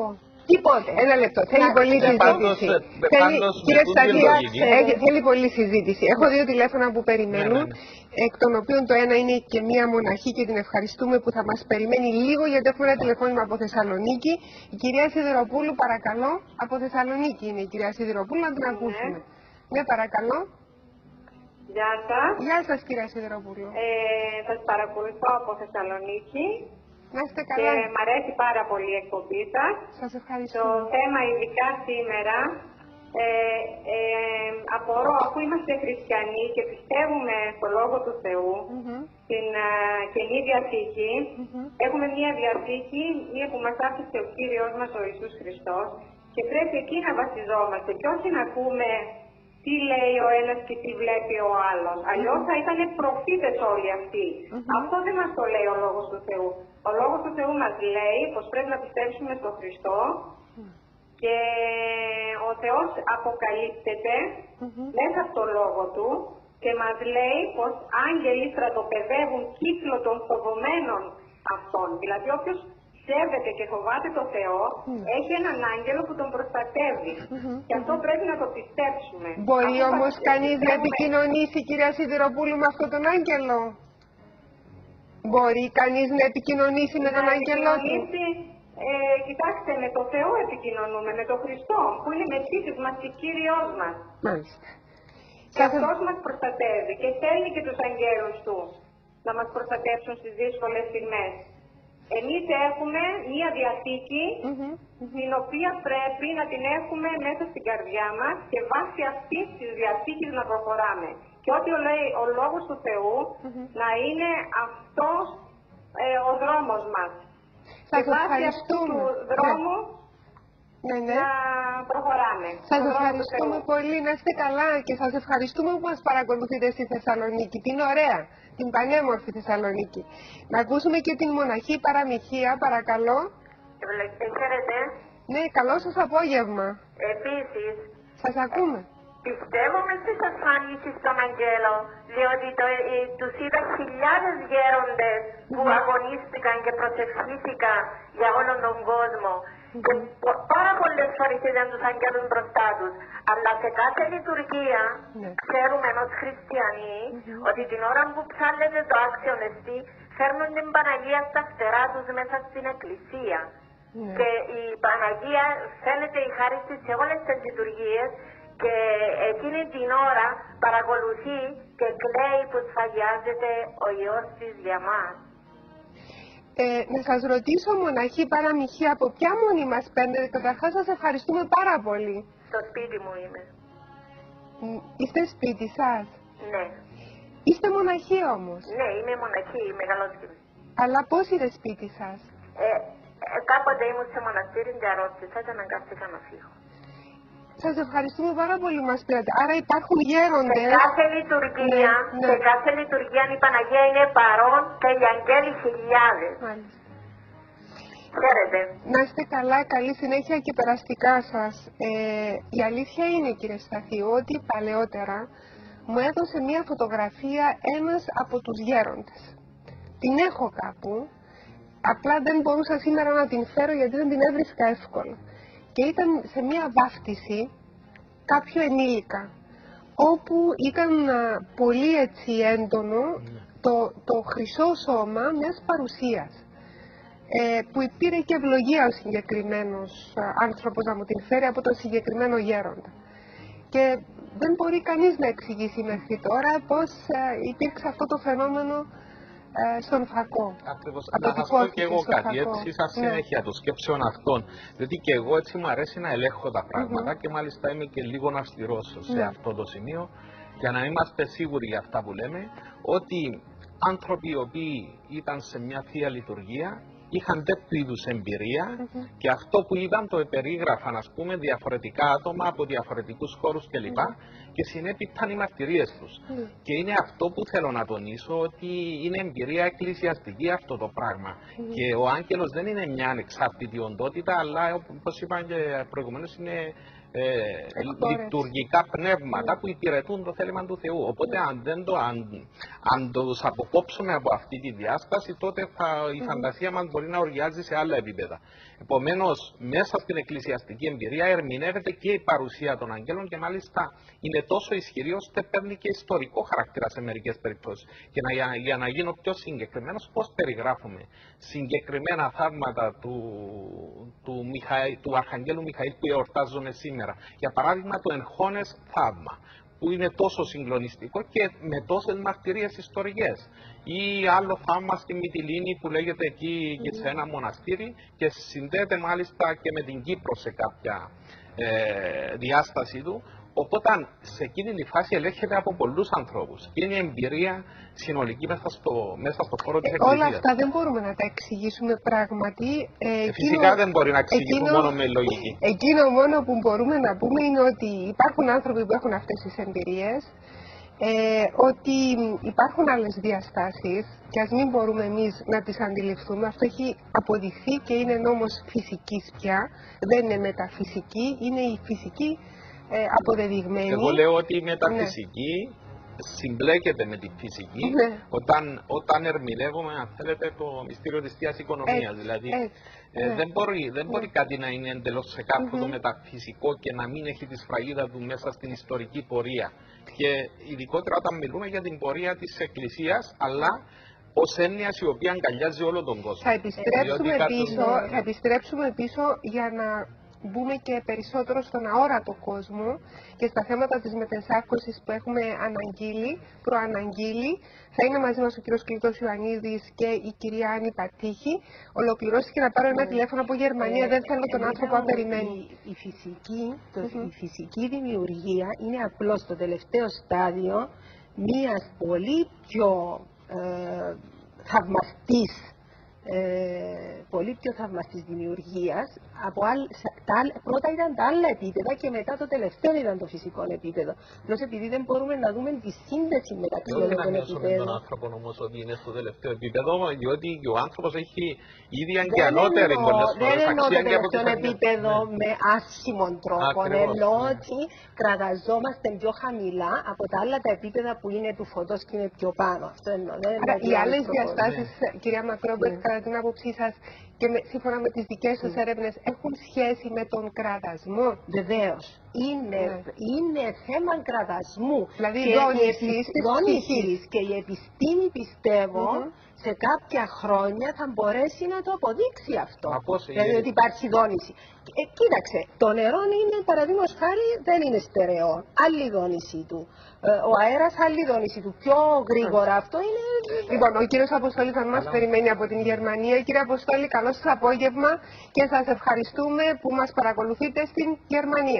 Τίποτε. Ένα λεπτό. Θέλει πολύ συζήτηση. Κύριε Σταθία, θέλει πολύ συζήτηση. Έχω δύο τηλέφωνα που περιμένουν, εκ των οποίων το ένα είναι και μία μοναχή και την ευχαριστούμε που θα μας περιμένει λίγο, γιατί έχουμε ένα τηλεφώνημα από Θεσσαλονίκη. Η κυρία Σιδηροπούλου, παρακαλώ. Από Θεσσαλονίκη είναι η κυρία Σιδηροπούλου, να την ακούσουμε. Ναι, παρακαλώ. Γεια σας. Γεια σας, κυρία Σιδηροπούλου. Ε, σας παρακολουθώ από Θεσσαλονίκη. Να είστε καλά. Και μ' αρέσει πάρα πολύ η εκπομπή σας. Σας ευχαριστώ. Το θέμα ειδικά σήμερα, ε, ε, απορώ, αφού είμαστε χριστιανοί και πιστεύουμε στο Λόγο του Θεού, Mm-hmm. στην uh, Καινή Διαθήκη, Mm-hmm. έχουμε μία διαθήκη, μία που μας άφησε ο Κύριος μας ο Ιησούς Χριστός, και πρέπει εκεί να βασιζόμαστε και όχι να ακούμε τι λέει ο ένας και τι βλέπει ο άλλος. Αλλιώς θα ήταν προφήτες όλοι αυτοί. Mm-hmm. Αυτό δεν μας το λέει ο Λόγος του Θεού. Ο Λόγος του Θεού μας λέει πως πρέπει να πιστέψουμε στον Χριστό mm-hmm. και ο Θεός αποκαλύπτεται mm-hmm. μέσα στο Λόγο Του και μας λέει πως άγγελοι στρατοπεδεύουν κύκλο των φοβωμένων αυτών. Δηλαδή όποιος σέβεται και φοβάται το Θεό, mm. έχει έναν άγγελο που τον προστατεύει. Mm-hmm. Και αυτό πρέπει να το πιστέψουμε. Μπορεί αυτό όμως κανείς να επικοινωνήσει, κυρία Σιδηροπούλου, με αυτόν τον άγγελο? Μπορεί κανείς να επικοινωνήσει με τον να άγγελό του? Ε, κοιτάξτε, με το Θεό επικοινωνούμε, με τον Χριστό, που είναι μεσίτης μας και Κύριος μας. Μάλιστα. Και αυτός μας προστατεύει και στέλνει και τους αγγέλους Του να μας προστατεύσουν στις δύσκολες στιγμές. Εμείς έχουμε μία διαθήκη, mm-hmm. την οποία πρέπει να την έχουμε μέσα στην καρδιά μας και βάσει αυτής της διαθήκης να προχωράμε. Και ό,τι λέει ο Λόγος του Θεού mm-hmm. να είναι αυτός ε, ο δρόμος μας. Σας και βάσει αυτού του δρόμου ναι, ναι. να προχωράμε. Σας ευχαριστούμε πολύ, να είστε καλά, και σας ευχαριστούμε που μας παρακολουθείτε στη Θεσσαλονίκη. Την ωραία, την πανέμορφη Θεσσαλονίκη. Να ακούσουμε και την μοναχή Παραμυθία, παρακαλώ. Χαίρετε. Ναι, καλό σας απόγευμα. Επίσης, σας ακούμε. Πιστεύουμε στις ασφανίσεις των αγγέλων, διότι το, ε, τους είδα χιλιάδες γέροντες που mm-hmm. αγωνίστηκαν και προσευχήθηκαν για όλον τον κόσμο. Mm-hmm. Και πάρα πολλές φορές είδαν τους αγγέλους μπροστά τους. Αλλά σε κάθε λειτουργία mm-hmm. ξέρουμε ως χριστιανοί mm-hmm. ότι την ώρα που ψάλλεται το άξιον εστί, φέρνουν την Παναγία στα φτερά τους μέσα στην εκκλησία. Mm-hmm. Και η Παναγία φαίνεται η χάρη της σε όλες τις λειτουργίες. Και εκείνη την ώρα παρακολουθεί και κλαίει που σφαγιάζεται ο Υιός της για μας. Ε, να σας ρωτήσω, μοναχή Παραμυθία, από ποια μόνη μας παίρνετε? Καταρχάς σας ευχαριστούμε πάρα πολύ. Στο σπίτι μου είμαι. Είστε σπίτι σας? Ναι. Είστε μοναχή όμως? Ναι, είμαι μοναχή, μεγαλόσκημη. Αλλά πώς είναι σπίτι σας? Ε, ε, κάποτε ήμουν σε μοναστήρι και αρρώστησα και αναγκάστηκα να φύγω. Σας ευχαριστούμε πάρα πολύ που μας πήρατε. Άρα υπάρχουν γέροντες. Σε κάθε λειτουργία, ναι, ναι. σε κάθε λειτουργία η Παναγία είναι παρόν και οι αγγέλοι χιλιάδες. Μάλιστα. Χαίρετε. Να είστε καλά, καλή συνέχεια και περαστικά σας. Ε, η αλήθεια είναι, κύριε Σταθή, ότι παλαιότερα μου έδωσε μία φωτογραφία ένας από τους γέροντες. Την έχω κάπου, απλά δεν μπορούσα σήμερα να την φέρω γιατί δεν την έβρισκα εύκολα. Και ήταν σε μία βάφτιση κάποιο ενήλικα, όπου ήταν πολύ έτσι έντονο το, το χρυσό σώμα μιας παρουσίας, ε, που πήρε και ευλογία ο συγκεκριμένος άνθρωπος να μου την φέρει από τον συγκεκριμένο γέροντα. Και δεν μπορεί κανείς να εξηγήσει μέχρι τώρα πώς ε, υπήρξε αυτό το φαινόμενο ε, στον φακό. Ακριβώς. Να σας πω και εγώ κάτι φακό. Έτσι, σαν συνέχεια ναι. των σκέψεων αυτών. Διότι και εγώ έτσι μου αρέσει να ελέγχω τα πράγματα mm-hmm. και μάλιστα είμαι και λίγο αυστηρός σε mm. αυτό το σημείο, για να είμαστε σίγουροι για αυτά που λέμε, ότι άνθρωποι οι οποίοι ήταν σε μια θεία λειτουργία είχαν τέτοιου είδους εμπειρία mm-hmm. και αυτό που είδαν το περίγραφαν, ας πούμε, διαφορετικά άτομα από διαφορετικούς χώρους κλπ. Mm-hmm. Και συνέπειταν οι μαρτυρίες τους. Mm-hmm. Και είναι αυτό που θέλω να τονίσω, ότι είναι εμπειρία εκκλησιαστική αυτό το πράγμα. Mm-hmm. Και ο άγγελος δεν είναι μια ανεξάρτητη οντότητα, αλλά όπως είπαν και προηγουμένως είναι ε, λειτουργικά πνεύματα που υπηρετούν το θέλημα του Θεού. Οπότε αν, δεν το, αν, αν τους αποκόψουμε από αυτή τη διάσταση, τότε θα, η φαντασία μας μπορεί να οργιάζει σε άλλα επίπεδα. Επομένως, μέσα στην εκκλησιαστική εμπειρία ερμηνεύεται και η παρουσία των αγγέλων και μάλιστα είναι τόσο ισχυρή ώστε παίρνει και ιστορικό χαρακτήρα σε μερικές περιπτώσεις. Και να, για, για να γίνω πιο συγκεκριμένος, πώς περιγράφουμε συγκεκριμένα θαύματα του, του, Μιχαήλ, του Αρχαγγέλου Μιχαήλ που εορτάζουμε σήμερα. Για παράδειγμα, το Εγχώνες θαύμα, που είναι τόσο συγκλονιστικό και με τόσες μαρτυρίες ιστορικές. Ή άλλο θαύμα στη Μυτιλήνη που λέγεται εκεί και σε ένα μοναστήρι και συνδέεται μάλιστα και με την Κύπρο σε κάποια ε, διάσταση του. Οπότε σε εκείνη τη φάση ελέγχεται από πολλούς ανθρώπους και είναι εμπειρία συνολική μέσα στο, μέσα στο χώρο της Εκκλησίας. Όλα αυτά δεν μπορούμε να τα εξηγήσουμε πράγματι. Ε, ε, φυσικά εκείνο, δεν μπορεί να εξηγηθούν εκείνο, μόνο με λογική. Εκείνο μόνο που μπορούμε να πούμε είναι ότι υπάρχουν άνθρωποι που έχουν αυτές τις εμπειρίες, ε, ότι υπάρχουν άλλες διαστάσεις και ας μην μπορούμε εμείς να τις αντιληφθούμε. Αυτό έχει αποδειχθεί και είναι νόμος φυσικής πια, δεν είναι μεταφυσική, είναι η φυσική Ε, αποδεδειγμένη. Εγώ λέω ότι η μεταφυσική ναι. συμπλέκεται με τη φυσική ναι. όταν, όταν ερμηνεύουμε, αν θέλετε, το μυστήριο της Θείας Οικονομίας. Ε, δηλαδή, ε, ε, ναι. δεν, μπορεί, δεν ναι. μπορεί κάτι να είναι εντελώς ξεκάθαρο mm-hmm. μεταφυσικό και να μην έχει τη σφραγίδα του μέσα στην ιστορική πορεία. Και ειδικότερα όταν μιλούμε για την πορεία της Εκκλησίας, αλλά ως έννοια η οποία αγκαλιάζει όλο τον κόσμο. Θα επιστρέψουμε, πίσω, κάτι... θα επιστρέψουμε πίσω για να μπούμε και περισσότερο στον αόρατο κόσμο και στα θέματα της μετενσάρκωσης που έχουμε αναγγείλει, προαναγγείλει. Θα είναι μαζί μας ο κύριος Κλήτος Ιωαννίδης και η κυρία Άννη Πατήχη. Ολοκληρώσει να πάρω ένα τηλέφωνο από Γερμανία, ε, δεν θέλω τον ε, άνθρωπο να περιμένει. Η, η, φυσική, το, mm-hmm. η φυσική δημιουργία είναι απλώς το τελευταίο στάδιο μιας πολύ πιο ε, θαυμαστής Ε, πολύ πιο θαυμαστής δημιουργίας. Από άλλ, τα, πρώτα ήταν τα άλλα επίπεδα και μετά το τελευταίο ήταν το φυσικό επίπεδο. Απλώς επειδή δεν μπορούμε να δούμε τη σύνδεση μεταξύ των επίπεδων. Δεν είναι να τον άνθρωπο όμως ότι είναι στο τελευταίο επίπεδο, διότι και ο άνθρωπος έχει ίδια και ανώτερη πολλές φορές. Δεν εννοώ το τελευταίο επίπεδο ναι. με άσχημον τρόπο. Εννοώ ότι κραγαζόμαστε πιο χαμηλά από τα άλλα τα επίπεδα που είναι του φωτός και είναι πιο πάνω. Αυτό εννοώ. Οι άλλες διαστάσεις, ναι. κυρία Μακρόμπερ, ναι. κατά την άποψή σας και με, σύμφωνα με τις δικές σας mm. έρευνες, έχουν σχέση με τον κραδασμό? Βεβαίως. Είναι, mm. είναι θέμα κραδασμού. Δηλαδή και δόνησης, η δόνησης και η επιστήμη, πιστεύω, mm-hmm. σε κάποια χρόνια θα μπορέσει να το αποδείξει αυτό. Δηλαδή ότι υπάρχει δόνηση. Ε, κοίταξε, το νερό είναι, παραδείγματος χάρη, δεν είναι στερεό. Άλλη δόνηση του. Ε, ο αέρας, άλλη δόνηση του. Πιο γρήγορα αυτό είναι. Λοιπόν, ο κύριος Αποστόλης θα μας περιμένει από την Γερμανία. Κύριε Αποστόλη, καλό σας απόγευμα και σας ευχαριστούμε που μας παρακολουθείτε στην Γερμανία.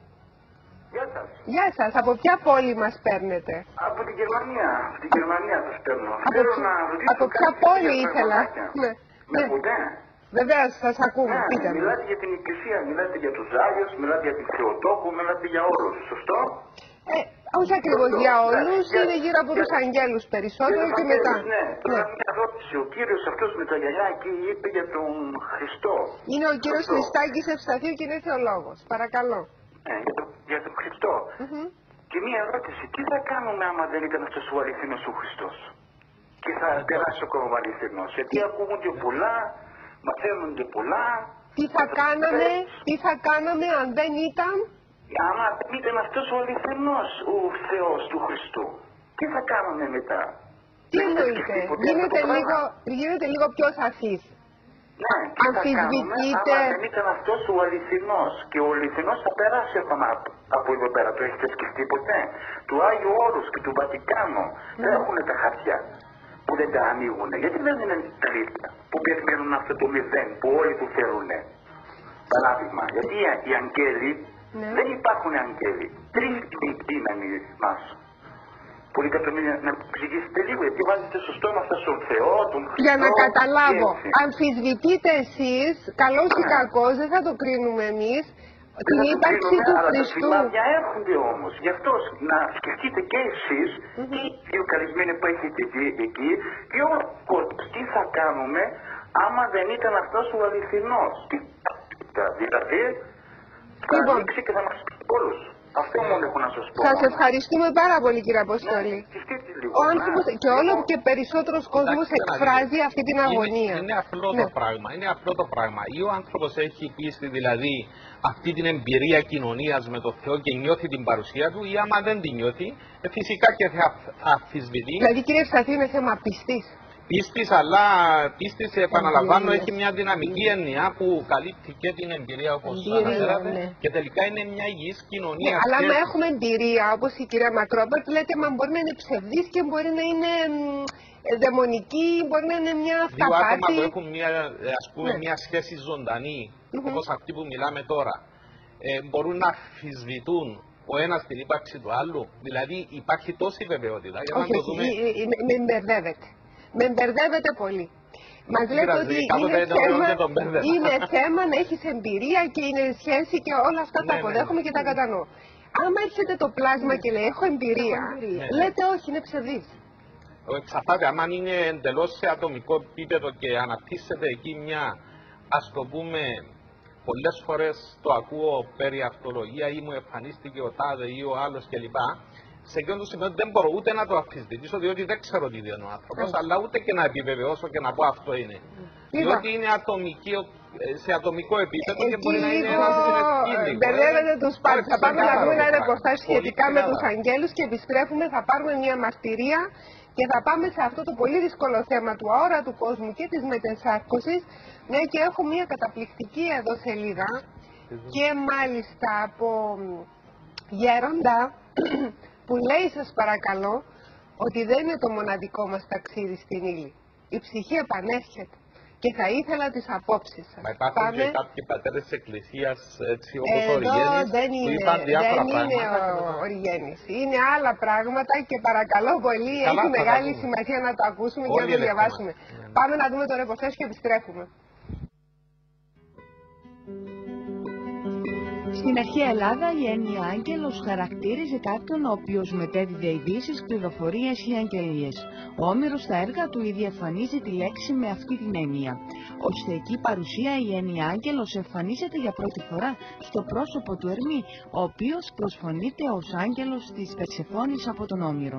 Γεια σας. Γεια σας. Από ποια πόλη μας παίρνετε? Από την Γερμανία. Από την Γερμανία σας παίρνω. Από, Θέλω να από ποια πόλη ήθελα? Ναι. Με ακούτε? Βεβαίως, σας ακούμε. Ναι, πείτε. Μιλάτε για την Εκκλησία, μιλάτε για τους Άγιους, μιλάτε για την Θεοτόκου, μιλάτε για όλους. Σωστό? Ε, όχι ακριβώς για όλους, ναι, είναι γύρω από για... τους αγγέλους περισσότερο και μετά. Ναι, τώρα ναι. μια ερώτηση. Ο κύριος αυτός με τα γυαλιά εκεί είπε για τον Χριστό. Είναι ο κύριος Χριστάκης Ευσταθίου και είναι θεολόγος. Παρακαλώ. Ναι, για, το, για τον Χριστό. Mm-hmm. Και μια ερώτηση. Τι θα κάνουμε άμα δεν ήταν αυτός ο αληθινός ο Χριστός? Και θα περάσει ο ακόμα αληθινός? Γιατί ακούγονται πολλά, μαθαίνονται πολλά. Τι θα κάναμε, τι θα κάναμε αν δεν ήταν? Άμα δεν ήταν αυτός ο αληθινός ο Θεός του Χριστού, τι θα κάνουμε μετά? Τι εννοείτε? Γίνεται λίγο, γίνεται λίγο πιο σαφής. Ναι, τι θα κάνουμε άμα δεν ήταν αυτός ο αληθινός? Και ο αληθινός θα περάσει ακόμα από εδώ πέρα. Το έχετε σκεφτεί ποτέ? Του Άγιου Όρους και του Βατικάνου mm. δεν έχουν τα χαρτιά που δεν τα ανοίγουν. Γιατί δεν είναι αλήθεια που περιμένουν αυτό το μηδέν που όλοι του θέλουν? Παράδειγμα, γιατί οι αγγέλοι ναι. δεν υπάρχουν αγγέλοι. Τρεις δύναμοι μας. Πολύ κατομήνια να εξηγήσετε λίγο, γιατί βάζετε στο στόμα σας τον Θεό, τον Χριστό. Για να καταλάβω, αμφισβητείτε εσείς, καλός ή κακός, δεν θα το κρίνουμε εμείς, την ύπαρξη του αλλά Χριστού. Τα σημάδια έρχονται όμως. Γι' αυτό να σκεφτείτε και εσείς, mm-hmm. τι δύο καλεσμένοι που έχετε δει εκεί, και ο κόσμος, τι θα κάνουμε άμα δεν ήταν αυτός ο αληθινός. Τι, δηλαδή, Θα ανοίξει και θα μας πει όλους. Αυτό μόνο έχω να σας πω. Σας ευχαριστούμε πάρα πολύ, κύριε Αποστόλη. Ναι, ο άνθρωπος και όλο και περισσότερος κόσμος εκφράζει αυτή την αγωνία. Είναι, είναι απλό ναι. το πράγμα. Είναι απλό το πράγμα. Ή ο άνθρωπος έχει πίστη, δηλαδή αυτή την εμπειρία κοινωνίας με το Θεό και νιώθει την παρουσία του, ή άμα δεν την νιώθει, φυσικά και θα, θα αμφισβητεί. Δηλαδή, κύριε Ευσταθή, είναι θέμα πιστής. Πίστης, αλλά πίστης, επαναλαμβάνω, έχει μια δυναμική έννοια που καλύπτει και την εμπειρία, όπως αναφέρατε, ναι. και τελικά είναι μια υγιής κοινωνία. Ναι, αλλά με έχουμε εμπειρία, όπως η κυρία Μακρόπερ, λέτε, μα μπορεί να είναι ψευδής και μπορεί να είναι δαιμονική, μπορεί να είναι μια αυταπάτη. Δύο άτομα που έχουν μια, ας πούμε, ναι. μια σχέση ζωντανή, mm-hmm. όπως αυτή που μιλάμε τώρα, ε, μπορούν να αμφισβητούν ο ένας την ύπαρξη του άλλου. Δηλαδή υπάρχει τόση βεβαιότητα. Για όχι, να το δούμε... με μπερδεύετε. Με μπερδεύετε πολύ. Μας λέτε ότι είναι θέμα, είναι θέμα να έχεις εμπειρία και είναι σχέση και όλα αυτά τα αποδέχομαι και τα κατανοώ. Άμα έρχεται το πλάσμα και λέει έχω εμπειρία, λέτε όχι, είναι ψευδής. Εξαρτάται, άμα είναι εντελώς σε ατομικό επίπεδο και αναπτύσσεται εκεί μια, ας το πούμε, πολλές φορές το ακούω περί αυτολογία ή μου εμφανίστηκε ο τάδε ή ο άλλος κλπ. Σε εκείνο το σημείο δεν μπορώ ούτε να το αμφισβητήσω, διότι δεν ξέρω τι είναι ο άνθρωπος, mm. αλλά ούτε και να επιβεβαιώσω και να πω αυτό είναι. Mm. Διότι είναι ατομική, σε ατομικό επίπεδο και μπορεί να είναι ένα συναισθήμικο. Μπερδεύετε τους πάντες. Θα πάμε να δούμε ένα ρεπορτάζ σχετικά με τους αγγέλους και επιστρέφουμε, θα πάρουμε μια μαρτυρία και θα πάμε σε αυτό το πολύ δύσκολο θέμα του αόρατου κόσμου και της μετεσάρκωσης, μια και έχω μια καταπληκτική εδώ σελίδα και μάλιστα από γέροντα που λέει, σας παρακαλώ, ότι δεν είναι το μοναδικό μας ταξίδι στην ύλη. Η ψυχή επανέρχεται και θα ήθελα τις απόψεις σας. Μα υπάρχουν Πάμε... και κάποιοι πατέρες της Εκκλησίας, έτσι όπως ο Εδώ Οριγένης, δεν είναι, που είπαν διάφορα δεν πράγματα. είναι ο Οριγένης. Είναι άλλα πράγματα και παρακαλώ πολύ, καλά, έχει μεγάλη σημασία να το ακούσουμε και να το διαβάσουμε. Ναι. Πάμε να δούμε το ρεπορτάζ και επιστρέφουμε. Στην αρχαία Ελλάδα η έννοια άγγελος χαρακτήριζε κάποιον ο οποίος μετέδιδε ειδήσεις, πληροφορίες ή αγγελίες. Ο Όμηρος στα έργα του ήδη εμφανίζει τη λέξη με αυτή την έννοια. Ως θεϊκή παρουσία η έννοια άγγελος εμφανίζεται για πρώτη φορά στο πρόσωπο του Ερμή, ο οποίος προσφωνείται ως άγγελος της Περσεφόνης από τον Όμηρο.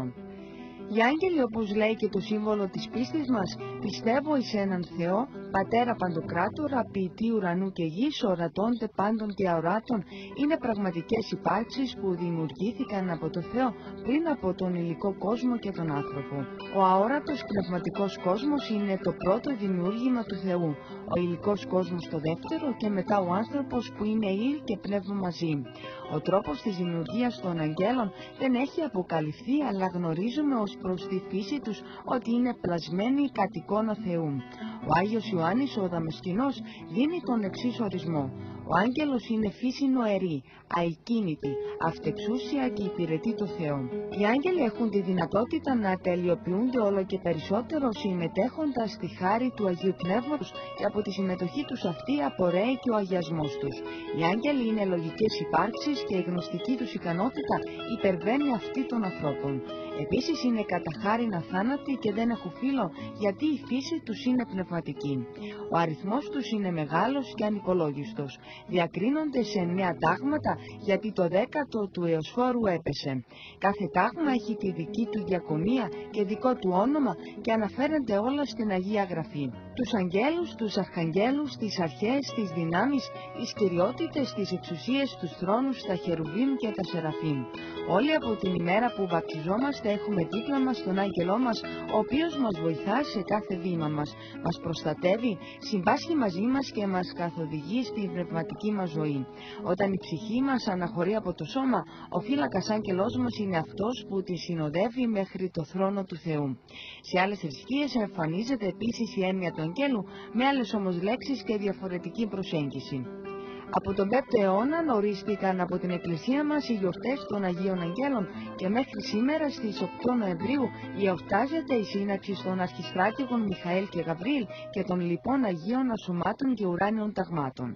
Οι άγγελοι, όπως λέει και το σύμβολο της πίστης μας, πιστεύω εις έναν Θεό, Πατέρα Παντοκράτορα, ποιητή ουρανού και γης, ορατώνται πάντων και αοράτων, είναι πραγματικές υπάρξεις που δημιουργήθηκαν από το Θεό πριν από τον υλικό κόσμο και τον άνθρωπο. Ο αόρατος πνευματικός κόσμος είναι το πρώτο δημιούργημα του Θεού, ο υλικός κόσμος το δεύτερο και μετά ο άνθρωπος που είναι ήλ και πνεύμα μαζί. Ο τρόπος της δημιουργίας των αγγέλων δεν έχει αποκαλυφθεί, αλλά γνωρίζουμε ως προς τη φύση τους ότι είναι πλασμένοι κατ' εικόνα Θεού. Ο Άγιος Ιωάννης ο Δαμασκηνός δίνει τον εξής ορισμό. Ο άγγελος είναι φύση νοερή, αικίνητη, αυτεξούσια και υπηρετεί το Θεό. Οι άγγελοι έχουν τη δυνατότητα να τελειοποιούνται όλο και περισσότερο συμμετέχοντας στη χάρη του Αγίου Πνεύματος και από τη συμμετοχή τους αυτή απορρέει και ο αγιασμός τους. Οι άγγελοι είναι λογικές υπάρξεις και η γνωστική τους ικανότητα υπερβαίνει αυτή των ανθρώπων. Επίσης είναι κατά χάριν αθάνατοι και δεν έχουν φύλλο γιατί η φύση τους είναι πνευματική. Ο αριθμός τους είναι μεγάλος και ανυπολόγιστος. Διακρίνονται σε εννέα τάγματα γιατί το δέκατο του Εωσφόρου έπεσε. Κάθε τάγμα έχει τη δική του διακονία και δικό του όνομα και αναφέρονται όλα στην Αγία Γραφή. Τους αγγέλους, τους αρχαγγέλους, τις αρχές, τις δυνάμεις, τις κυριότητες, τις εξουσίες, τους θρόνους, τα χερουβίμ και τα σεραφείμ. Όλοι από την ημέρα που βαπτιζόμαστε έχουμε δίπλα μας τον άγγελό μας, ο οποίος μας βοηθά σε κάθε βήμα μας, μας προστατεύει, συμπάσχει μαζί μας και μας καθοδηγεί στην πνευματική μας ζωή. Όταν η ψυχή μας αναχωρεί από το σώμα, ο φύλακας άγγελός μας είναι αυτός που τη συνοδεύει μέχρι το θρόνο του Θεού. Σε άλλες θρησκείες εμφανίζεται επίσης η έννοια του αγγέλου, με άλλες όμως λέξεις και διαφορετική προσέγγιση. Από τον πέμπτο αιώνα ορίστηκαν από την Εκκλησία μας οι γιορτές των Αγίων Αγγέλων και μέχρι σήμερα στις οκτώ Νοεμβρίου γιορτάζεται η σύναξη των αρχιστράτηγων Μιχαήλ και Γαβρίλ και των λοιπών Αγίων Ασωμάτων και Ουράνιων Ταγμάτων.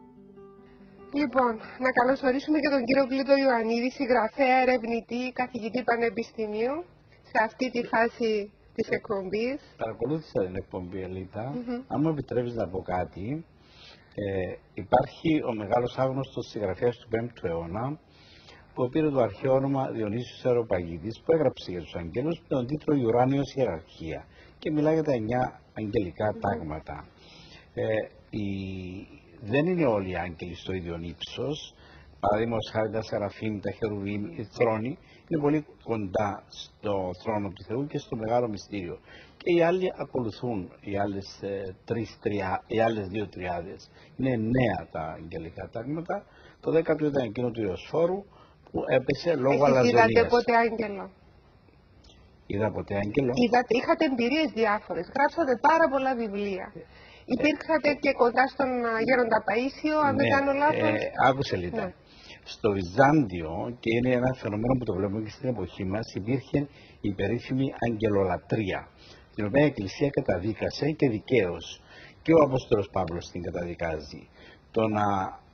Λοιπόν, να καλωσορίσουμε και τον κύριο Κλήτο Ιωαννίδη, συγγραφέα, ερευνητή, καθηγητή πανεπιστημίου, σε αυτή τη φάση της εκπομπής. Παρακολούθησα την εκπομπή, Ελίτα. Mm-hmm. Αν μου επιτρέπεις να πω κάτι. Ε, υπάρχει ο μεγάλος άγνωστος συγγραφέας του πέμπτου αιώνα, που πήρε το αρχαίο όνομα Διονύσιος Αεροπαγίτης, που έγραψε για τους αγγέλους με τον τίτλο «Η ουράνιος ιεραρχία» και μιλάει για τα εννιά αγγελικά mm-hmm. τάγματα. Ε, η... Δεν είναι όλοι οι άγγελοι στο ίδιο ύψος. Παραδείγματος χάρη τα Σεραφείμ, τα Χερουβίμ, οι θρόνοι είναι πολύ κοντά στο θρόνο του Θεού και στο μεγάλο μυστήριο. Και οι άλλοι ακολουθούν, οι άλλες, ε, τρεις, τριά, οι άλλες δύο τριάδες. Είναι εννέα τα αγγελικά τάγματα. Το δέκατο ήταν εκείνο του Ιωσφόρου που έπεσε λόγω αλαζονίας. Είδατε ποτέ άγγελο? Είδα ποτέ άγγελο. Είδατε, είχατε εμπειρίες διάφορες, γράψατε πάρα πολλά βιβλία. Υπήρξατε και κοντά στον Γέροντα Παΐσιο, αν ναι, δεν κάνω λάθος. Ε, άκουσε λίγο. Ναι. Στο Βυζάντιο, και είναι ένα φαινόμενο που το βλέπουμε και στην εποχή μας, υπήρχε η περίφημη αγγελολατρεία, την οποία η Εκκλησία καταδίκασε και δικαίως. Και ο Απόστολος Παύλος την καταδικάζει. Το να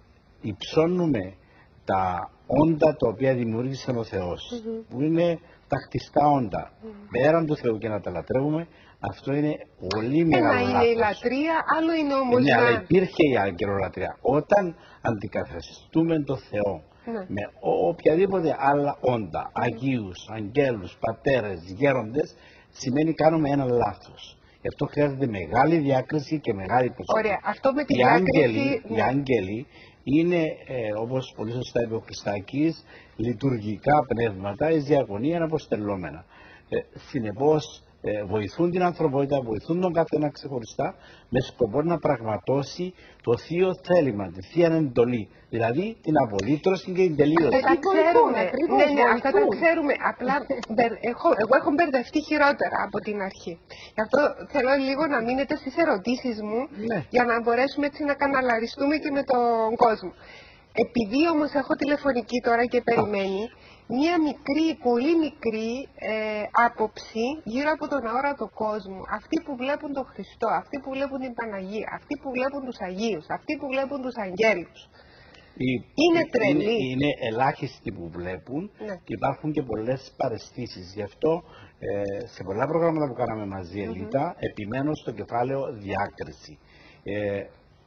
υψώνουμε τα όντα τα οποία δημιούργησε ο Θεός, mm-hmm. που είναι τα χτιστά όντα, mm-hmm. πέραν του Θεού, και να τα λατρεύουμε, αυτό είναι πολύ μεγάλο λάθος. Ένα είναι η λατρεία, άλλο είναι όμως ναι, να... αλλά υπήρχε η αγγελολατρεία. Όταν αντικαθιστούμε το Θεό ναι. με οποιαδήποτε άλλα όντα, αγίους, αγγέλους, πατέρες, γέροντες, σημαίνει κάνουμε ένα λάθος. Γι' αυτό χρειάζεται μεγάλη διάκριση και μεγάλη προσοχή. Ωραία, αυτό με τη οι διάκριση... Άγγελοι, ναι. Οι άγγελοι είναι, ε, όπως πολύ σωστά είπε ο Χριστάκης, λειτουργικά πνεύματα, εις διακονίαν αποστελόμενα. Ε, συνεπώς, Ε, βοηθούν την ανθρωπότητα, βοηθούν τον καθένα ξεχωριστά, με σκοπό να πραγματώσει το θείο θέλημα, τη θεία εντολή, δηλαδή την απολύτρωση και την τελείωση. Αυτά τα ξέρουμε, ναι, ναι, αυτά τα ξέρουμε, απλά έχω, εγώ έχω μπερδευτεί χειρότερα από την αρχή. Γι' αυτό θέλω λίγο να μείνετε στις ερωτήσεις μου, ναι. για να μπορέσουμε έτσι να καναλαριστούμε και με τον κόσμο. Επειδή όμως έχω τηλεφωνική τώρα και περιμένει, μία μικρή, πολύ μικρή ε, άποψη γύρω από τον αόρατο κόσμο. Αυτοί που βλέπουν τον Χριστό, αυτοί που βλέπουν την Παναγία, αυτοί που βλέπουν τους Αγίους, αυτοί που βλέπουν τους Αγγέλους. Η, είναι τρελή. Είναι, είναι ελάχιστοι που βλέπουν, ναι. και υπάρχουν και πολλές παραισθήσεις. Γι' αυτό ε, σε πολλά προγράμματα που κάναμε μαζί, Ελίτα, mm-hmm. επιμένω στο κεφάλαιο διάκριση. Ε,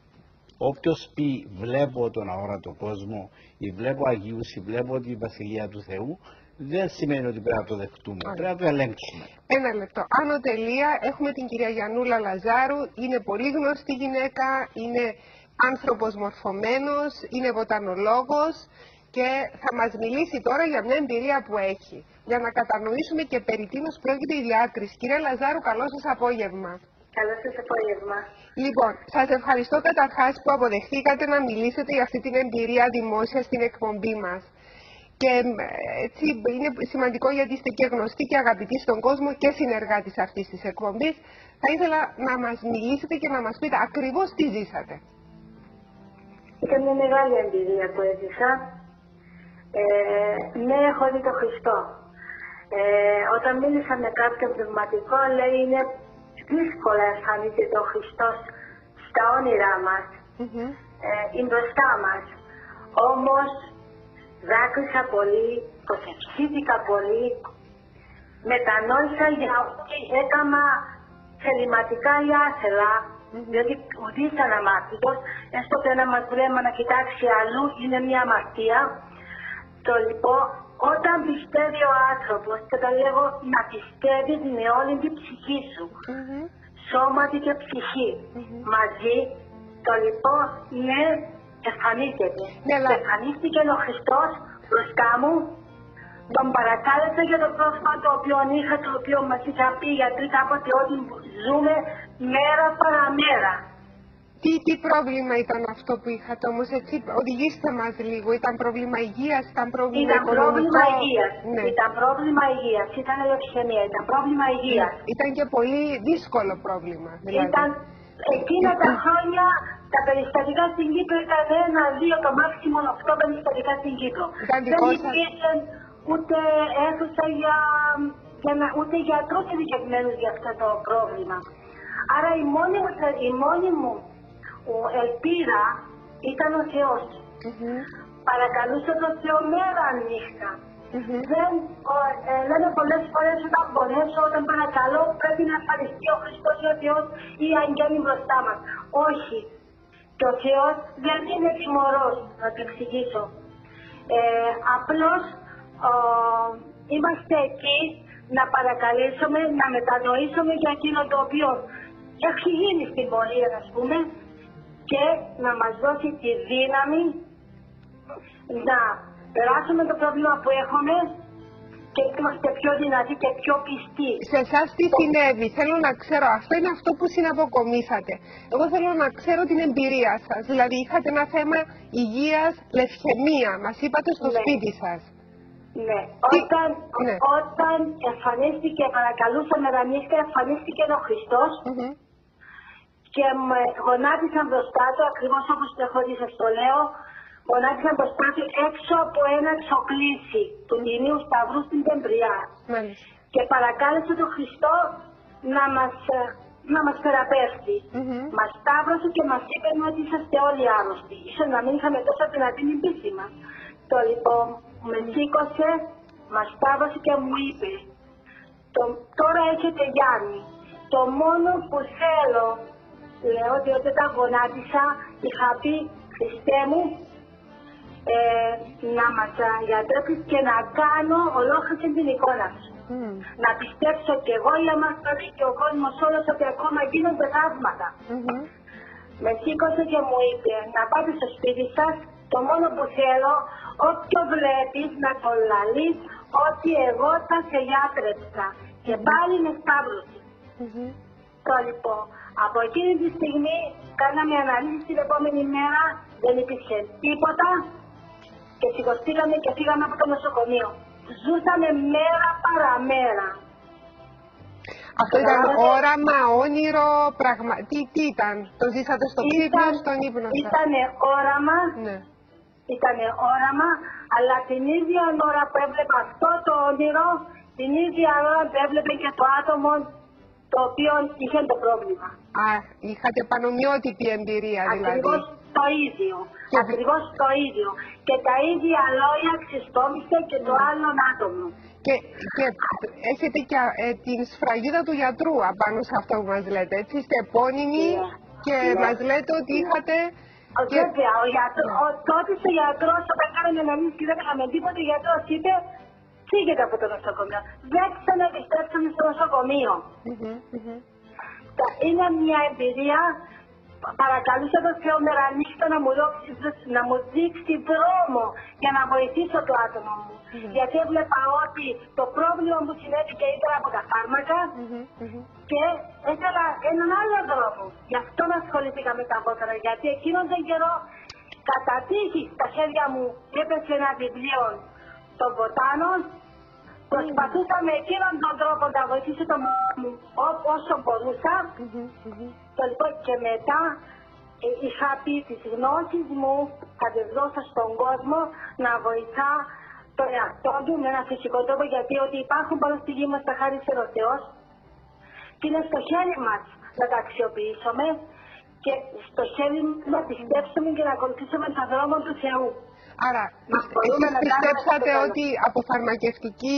Όποιος πει βλέπω τον αόρατο κόσμο ή βλέπω Αγίους ή βλέπω τη Βασιλεία του Θεού, δεν σημαίνει ότι πρέπει να το δεχτούμε, Άρα. πρέπει να το ελέγξουμε. Ένα λεπτό. Άνω τελεία έχουμε την κυρία Γιαννούλα Λαζάρου, είναι πολύ γνωστή γυναίκα, είναι άνθρωπος μορφωμένος, είναι βοτανολόγος και θα μας μιλήσει τώρα για μια εμπειρία που έχει, για να κατανοήσουμε και περί τίνος πρόκειται η διάκριση. Κυρία Λαζάρου, καλό σας απόγευμα. Καλό σας απόγευμα. Λοιπόν, σας ευχαριστώ καταρχάς που αποδεχθήκατε να μιλήσετε για αυτή την εμπειρία δημόσια στην εκπομπή μας. Και έτσι είναι σημαντικό γιατί είστε και γνωστοί και αγαπητοί στον κόσμο και συνεργάτης αυτής της εκπομπής. Θα ήθελα να μας μιλήσετε και να μας πείτε ακριβώς τι ζήσατε. Ήταν μια μεγάλη εμπειρία που έζησα. Ε, ναι, έχω δει τον Χριστό. Ε, όταν μίλησα με κάποιον πνευματικό, λέει είναι δύσκολα εμφανίζεται ο Χριστός στα όνειρά μας, mm-hmm. ε, είναι μπροστά μας. Όμως δάκρυσα πολύ, προσευχήθηκα πολύ, μετανόησα για ό,τι έκανα θεληματικά ή άθελα, mm-hmm. διότι ουδής ήταν αμάρτητος, έστω και να μας βρέμα να κοιτάξει αλλού είναι μια αμαρτία. Το λοιπόν, όταν πιστεύει ο άνθρωπος, και το λέγω να πιστεύει με όλη την ψυχή σου, mm-hmm. σώματι και ψυχή, mm-hmm. μαζί, το λοιπόν ναι, εμφανίζεται. Ναι, αλλά... Εμφανίστηκε ο Χριστός μπροστά μου, τον παρακάλεσα για το πρόβλημα το οποίο είχα, το οποίο μας είχα πει οι γιατροί κάποτε ότι ζούμε μέρα παραμέρα. Τι, τι πρόβλημα ήταν αυτό που είχατε όμως, έτσι, οδηγήστε μας λίγο, ήταν πρόβλημα υγείας, ήταν πρόβλημα ήταν οικονομικό. Πρόβλημα υγείας. Ναι. Ήταν πρόβλημα υγείας, ήταν λευσιανία, ήταν πρόβλημα υγείας. Ήταν και πολύ δύσκολο πρόβλημα. Δηλαδή. Ήταν εκείνα τα χρόνια τα περιστατικά στην Κύπρο ήταν ένα, δύο, το μάξιμο οκτώ περιστατικά στην Κύπρο. Ήταν δεν υπήρχε ούτε αίθουσα για, για να, ούτε γιατρούς ειδικευμένους για αυτό το πρόβλημα. Άρα η μόνη μου, η μόνη μου ελπίδα ήταν ο Θεός. Mm-hmm. Παρακαλούσα τον Θεό μέρα νύχτα. Mm-hmm. Δεν ε, λένε πολλές φορές όταν πονέσω, όταν παρακαλώ πρέπει να εμφανιστεί ο Χριστός ή ο Θεός ή οι αγγέλοι μπροστά μας. Όχι. Και ο Θεός δεν είναι τιμωρός, να το εξηγήσω. Ε, απλώς ο, είμαστε εκεί να παρακαλέσουμε, να μετανοήσουμε για εκείνο το οποίο έχει γίνει στην πορεία, ας πούμε, και να μας δώσει τη δύναμη να περάσουμε το πρόβλημα που έχουμε και είμαστε πιο δυνατοί και πιο πιστοί. Σε εσάς τι συνέβη, θέλω να ξέρω, αυτό είναι αυτό που συναποκομίσατε. Εγώ θέλω να ξέρω την εμπειρία σας, δηλαδή είχατε ένα θέμα υγείας, λευχαιμία, μας είπατε στο Ναι. σπίτι σας. Ναι, Τι... όταν, ναι. όταν εμφανίστηκε, παρακαλούσαμε να μίσκα, εμφανίστηκε ο Χριστός Mm-hmm. και με γονάτισαν μπροστά του, ακριβώς όπως το έχω δει, σας το λέω, γονάτισαν μπροστά του έξω από ένα εξοκλήσι του Τιμίου Σταυρού στην Τεμπριά. Μάλιστα. Και παρακάλεσε τον Χριστό να μας, να μας θεραπεύσει. Mm-hmm. Μας σταύρωσε και μας είπε ότι είσαστε όλοι άρρωστοι. Ίσως να μην είχαμε τόσο δυνατή την πίστη μας. Το λοιπόν με σήκωσε, μας σταύρωσε και μου είπε, το, τώρα έχετε Γιάννη. Το μόνο που θέλω, λέω ότι όταν τα γονάτισα, είχα πει, Χριστέ μου, ε, να μας γιατρέψεις και να κάνω ολόκληρη την εικόνα σου. Mm. Να πιστέψω κι εγώ η Αμαστολή και ο κόσμος όλος ότι ακόμα γίνονται θαύματα. Mm-hmm. Με σήκωσε και μου είπε να πάτε στο σπίτι σας, το μόνο που θέλω, όποιο βλέπεις να το λαλείς ότι εγώ θα σε γιατρέψα. Και πάλι με σταύρωση. Mm-hmm. Το λοιπόν, από εκείνη τη στιγμή κάναμε αναλύσεις την επόμενη μέρα, δεν υπήρχε τίποτα και σηκωστήκαμε και φύγαμε από το νοσοκομείο. Ζούσαμε μέρα παραμέρα. Αυτό ήταν όραμα, όνειρο, πραγμα... τι, τι ήταν, το ζήσατε στο ξύπνιο, στον ύπνο σας? Ήτανε όραμα, ναι. ήτανε όραμα, αλλά την ίδια ώρα που έβλεπα αυτό το όνειρο, την ίδια ώρα που έβλεπε και το άτομο το οποίο είχε το πρόβλημα. Α, είχατε πανομοιότυπη εμπειρία δηλαδή. Ακριβώς το ίδιο. Και... Ακριβώς το ίδιο. Και τα ίδια λόγια ξεστόμησε και το άλλο άτομο. Και, και έχετε και ε, την σφραγίδα του γιατρού απάνω σε αυτό που μας λέτε, έτσι, είστε επώνυμοι yeah. και yeah. μας λέτε ότι είχατε... Και... Βέβαια, ο γιατρό, yeah. ο, τότε ο γιατρός, όταν κάναμε αναλύσεις και δεν είχαμε τίποτα, ο γιατρός είπε, φύγετε από το νοσοκομείο. Δεν ξαναεπιστρέψαμε στο νοσοκομείο. Mm-hmm, mm-hmm. Είναι μια εμπειρία, παρακαλούσα τον Θεό μέρα νύχτα να μου, δώσει, να μου δείξει δρόμο για να βοηθήσω το άτομο μου. Mm-hmm. Γιατί έβλεπα ότι το πρόβλημα μου συνέβη και ήθελα από τα φάρμακα mm-hmm, mm-hmm. και ήθελα έναν άλλο δρόμο. Γι' αυτό να ασχοληθήκα με τα βόταρα, γιατί εκείνον τον καιρό κατά τύχη στα χέρια μου έπεσε ένα βιβλίο των βοτάνων. Προσπαθούσα με εκείνον τον τρόπο να βοηθήσω τον μου όσο μπορούσα. Mm-hmm, mm-hmm. Το λοιπόν και μετά ε, είχα πει τις γνώσεις μου, θα τις δώσω στον κόσμο να βοηθά τον εαυτό του με ένα φυσικό τρόπο, γιατί ότι υπάρχουν πάνω στη γη μας τα χάρισε ο Θεός και είναι στο χέρι μας να τα αξιοποιήσουμε και στο χέρι να πιστέψουμε και να ακολουθήσουμε τον δρόμο του Θεού. Άρα, εσείς πιστέψατε ότι από φαρμακευτική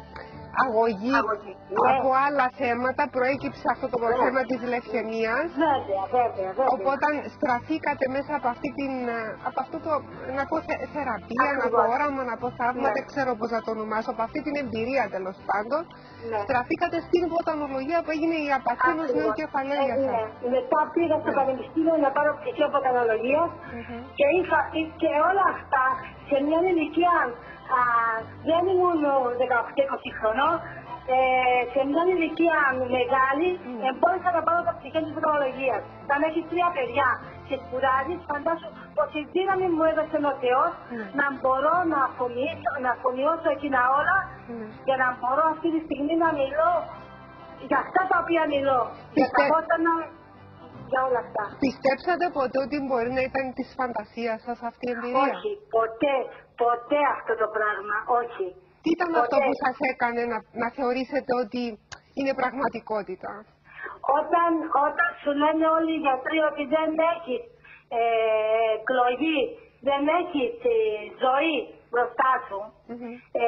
αγωγή, αγωγή. Ναι. από άλλα θέματα προέκυψε αυτό το ναι. θέμα της λευχαιμίας. Βέβαια, βέβαια, βέβαια. Οπότε στραφήκατε μέσα από, αυτή την, από αυτό το, να πω θε, θεραπεία, Ακριβώς. να πω όραμα, να πω θαύμα, ναι. δεν ξέρω πώς να το ονομάσω, από αυτή την εμπειρία τέλος πάντων, ναι. στραφήκατε στην βοτανολογία που έγινε η απαθή ενός νέου κεφαλαίου για σας. Ναι. Μετά πήγα στο ναι. πανεπιστήμιο να πάρω πτυχίο βοτανολογίας mm-hmm. και είχα και όλα αυτά σε μια ηλικία. Α, δεν ήμουν δεκαοκτώ είκοσι χρονών, ε, σε μια ηλικία μεγάλη mm. ε, μπόρεσα να πάρω τα πτυχία της βοτανολογίας. Αν έχεις τρία παιδιά και σπουδάζεις, φαντάσου πως η δύναμη μου έδωσε ο Θεός mm. να μπορώ να αφομοιώσω, να αφομοιώσω εκείνα όλα mm. για να μπορώ αυτή τη στιγμή να μιλώ για αυτά τα οποία μιλώ. Πιστε... Για τα βότανα, για όλα αυτά. Πιστέψατε ποτέ ότι μπορεί να ήταν της φαντασίας σας αυτή η εμπειρία? Όχι, ποτέ, ποτέ αυτό το πράγμα, όχι. Τι ήταν ποτέ. Αυτό που σας έκανε να, να θεωρήσετε ότι είναι πραγματικότητα? Όταν, όταν σου λένε όλοι οι γιατροί ότι δεν έχεις ε, εκλογή, δεν έχεις ε, ζωή μπροστά σου mm-hmm. ε,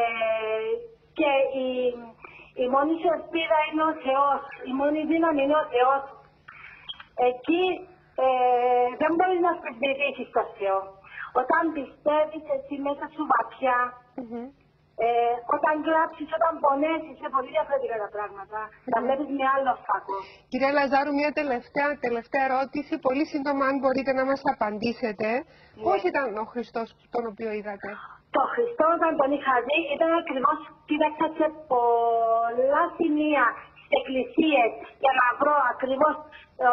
και η, η μόνη σου ελπίδα είναι ο Θεός, η μόνη δύναμη είναι ο Θεός. Εκεί ε, δεν μπορεί να αμφισβητήσεις το Θεό. Όταν πιστεύεις εσύ μέσα σου βαθιά, Mm-hmm. ε, όταν γράψεις, όταν πονέσεις, είναι πολύ διαφορετικά τα πράγματα. Τα βλέπεις με άλλο φάκο. Κυρία Λαζάρου, μια τελευταία, τελευταία ερώτηση. Πολύ σύντομα, αν μπορείτε να μας απαντήσετε. Ναι. Πώς ήταν ο Χριστός τον οποίο είδατε? Το Χριστό όταν τον είχα δει ήταν ακριβώς, κοίταξα σε πολλά σημεία στις εκκλησίες για να βρω ακριβώς ε,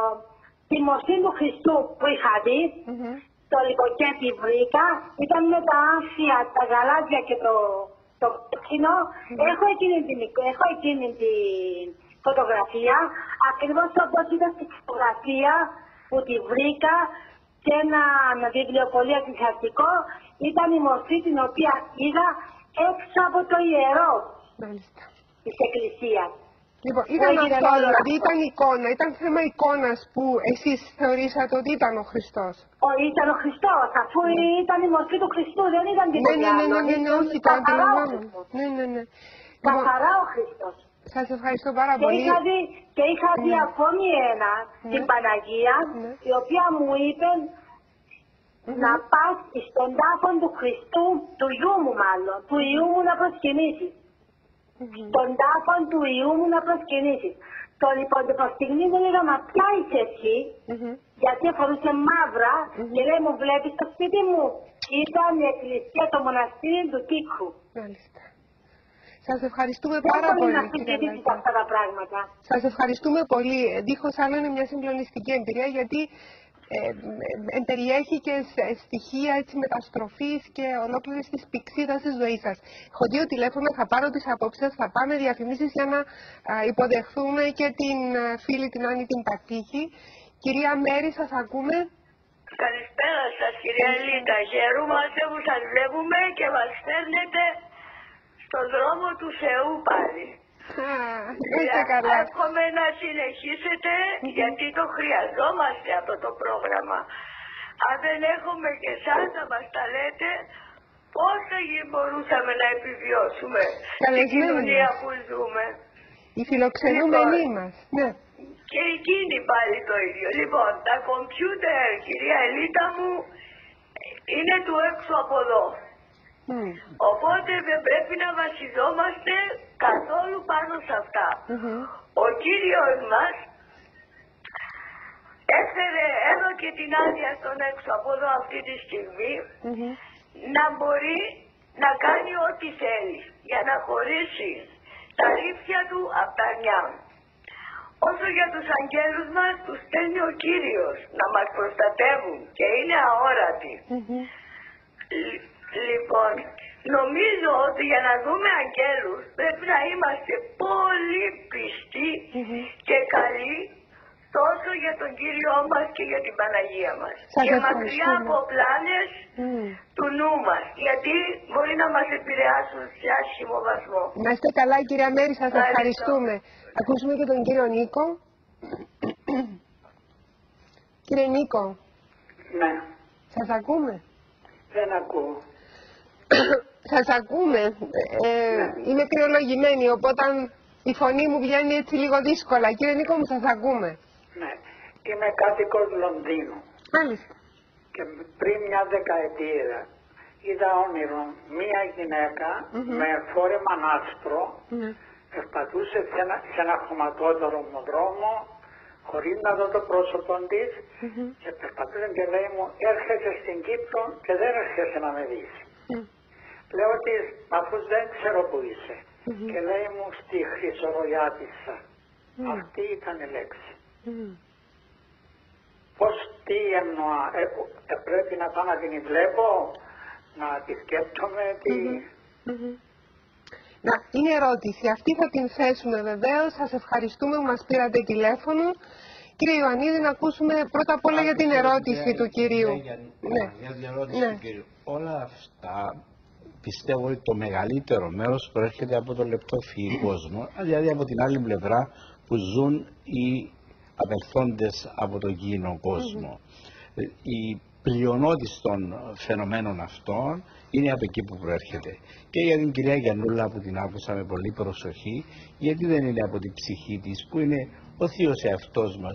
τη μορφή του Χριστού που είχα δει. Mm-hmm. Το λιποκέφι βρήκα, ήταν με τα άμφια, τα γαλάζια και το, το κόκκινο. Mm-hmm. Έχω εκείνη την, έχω εκείνη την φωτογραφία, ακριβώς όπως ήταν στη φωτογραφία που τη βρήκα και ένα βιβλίο πολύ εκκλησιαστικό, ήταν η μορφή την οποία είδα έξω από το ιερό Μάλιστα. της εκκλησίας. Λοιπόν, ήταν αυτό, δηλαδή ήταν εικόνα, ήταν θέμα εικόνας που εσείς θεωρήσατε ότι ήταν ο Χριστός. Ο, ήταν ο Χριστός, αφού ναι. ήταν η μορφή του Χριστού, δεν ήταν τίποτα ναι, ναι, ναι, ναι, ναι, όχι, το αντιλαμβάνω. Ναι, ναι, ναι. Καθαρά ο Χριστός. Σας ευχαριστώ πάρα και πολύ. Είχα δει, και είχα δει ναι. ακόμη ένα, ναι. την Παναγία, ναι. η οποία μου είπε mm-hmm. να πας στον τάφο του Χριστού, του Ιού μου μάλλον, του Ιού μου να προσκυνήσεις. Mm-hmm. Στον τάφο του Ιού μου να προσκυνήσεις. Το λοιπόν το στιγμή μου έλεγα, μα ποια είσαι εσύ, mm-hmm. γιατί φορούσε μαύρα mm-hmm. και λέει, μου βλέπεις το σπίτι μου. Ήταν η εκκλησία, το μοναστήρι του Τίκου. Μάλιστα. Σας ευχαριστούμε πάρα πολύ. Δεν μπορεί να συζητήσεις αυτά τα πράγματα. Σας ευχαριστούμε πολύ. Δίχως άλλο είναι μια συγκλονιστική εμπειρία, γιατί ε, ε, περιέχει και στοιχεία έτσι, μεταστροφής και ολόκληρης της πηξίδας της ζωής σας. Έχω δύο τηλέφωνα, θα πάρω τις απόψεις, θα πάμε διαφημίσεις για να α, υποδεχθούμε και την α, φίλη την Άννη την Πατήχη. Κυρία Μέρη, σας ακούμε. Καλησπέρα σας κυρία Ελίτα. Χαιρούμαστε που σας βλέπουμε και μας φέρνετε στον δρόμο του Θεού πάλι. Είστε καλά. Εύχομαι να συνεχίσετε γιατί το χρειαζόμαστε αυτό το πρόγραμμα. Αν δεν έχουμε και εσάς να μας τα λέτε, πώς θα μπορούσαμε να επιβιώσουμε στην κοινωνία που ζούμε. Οι φιλοξενούμενοι λοιπόν, μας. Ναι. Και εκείνοι πάλι το ίδιο. Λοιπόν, τα κομπιούτερ, κυρία Ελίτα μου, είναι του έξω από εδώ. Mm. Οπότε δεν πρέπει να βασιζόμαστε καθόλου πάνω σε αυτά. Mm-hmm. Ο Κύριος μας έφερε εδώ και την άδεια στον έξω από εδώ αυτή τη στιγμή mm-hmm. να μπορεί να κάνει ό,τι θέλει για να χωρίσει τα ρήφια του από τα νιά. Όσο για τους αγγέλους μας τους στέλνει ο Κύριος να μας προστατεύουν και είναι αόρατοι. Mm-hmm. Λοιπόν, νομίζω ότι για να δούμε αγγέλους πρέπει να είμαστε πολύ πιστοί mm-hmm. και καλοί τόσο για τον Κύριό μας και για την Παναγία μας. Σας και μακριά από πλάνες mm. του νου μας, γιατί μπορεί να μας επηρεάσουν σε άσχημο βαθμό. Να είστε καλά κυρία Μέρη, σας ευχαριστώ. ευχαριστούμε. Ακούσουμε και τον κύριο Νίκο. Κύριε Νίκο. Ναι. Σας ακούμε. Δεν ακούω. Σας ακούμε. Ε, ναι. Είμαι κρυολογημένη, οπότε η φωνή μου βγαίνει έτσι λίγο δύσκολα. Κύριε Νίκο μου, σας ακούμε. Ναι. Είμαι κάτοικος Λονδίνου. Μάλιστα. Και πριν μια δεκαετία είδα όνειρο μία γυναίκα mm-hmm. με φόρεμα άσπρο mm-hmm. περπατούσε σε ένα, σε ένα χωματόδωρο δρόμο χωρίς να δω το πρόσωπο της mm-hmm. και περπατούσε και λέει μου έρχεσαι στην Κύπρο και δεν έρχεσαι να με δεις. Mm. Λέω της αφού δεν ξέρω που είσαι mm-hmm. και λέει μου στη Χρυσορογιάτισσα. Mm. Αυτή ήταν η λέξη. Mm. Πώς, τι εννοώ, ε, ε, πρέπει να πάω να την βλέπω, να τη σκέπτομαι, τι... Mm-hmm. Mm-hmm. Να, είναι ερώτηση. Αυτή θα την θέσουμε βεβαίως. Σας ευχαριστούμε που μας πήρατε τηλέφωνο. Κύριε Ιωαννίδη, να ακούσουμε πρώτα απ' όλα για την ερώτηση του κυρίου. Για, ναι. για την ερώτηση ναι. του κυρίου. Όλα αυτά πιστεύω ότι το μεγαλύτερο μέρος προέρχεται από το λεπτό φυή κόσμο, δηλαδή από την άλλη πλευρά που ζουν οι απελθόντες από τον κοινό κόσμο. Mm-hmm. Η πλειονότητα των φαινομένων αυτών είναι από εκεί που προέρχεται. Και για την κυρία Γιαννούλα που την άκουσα με πολύ προσοχή, γιατί δεν είναι από την ψυχή της που είναι ο θείος εαυτός μας,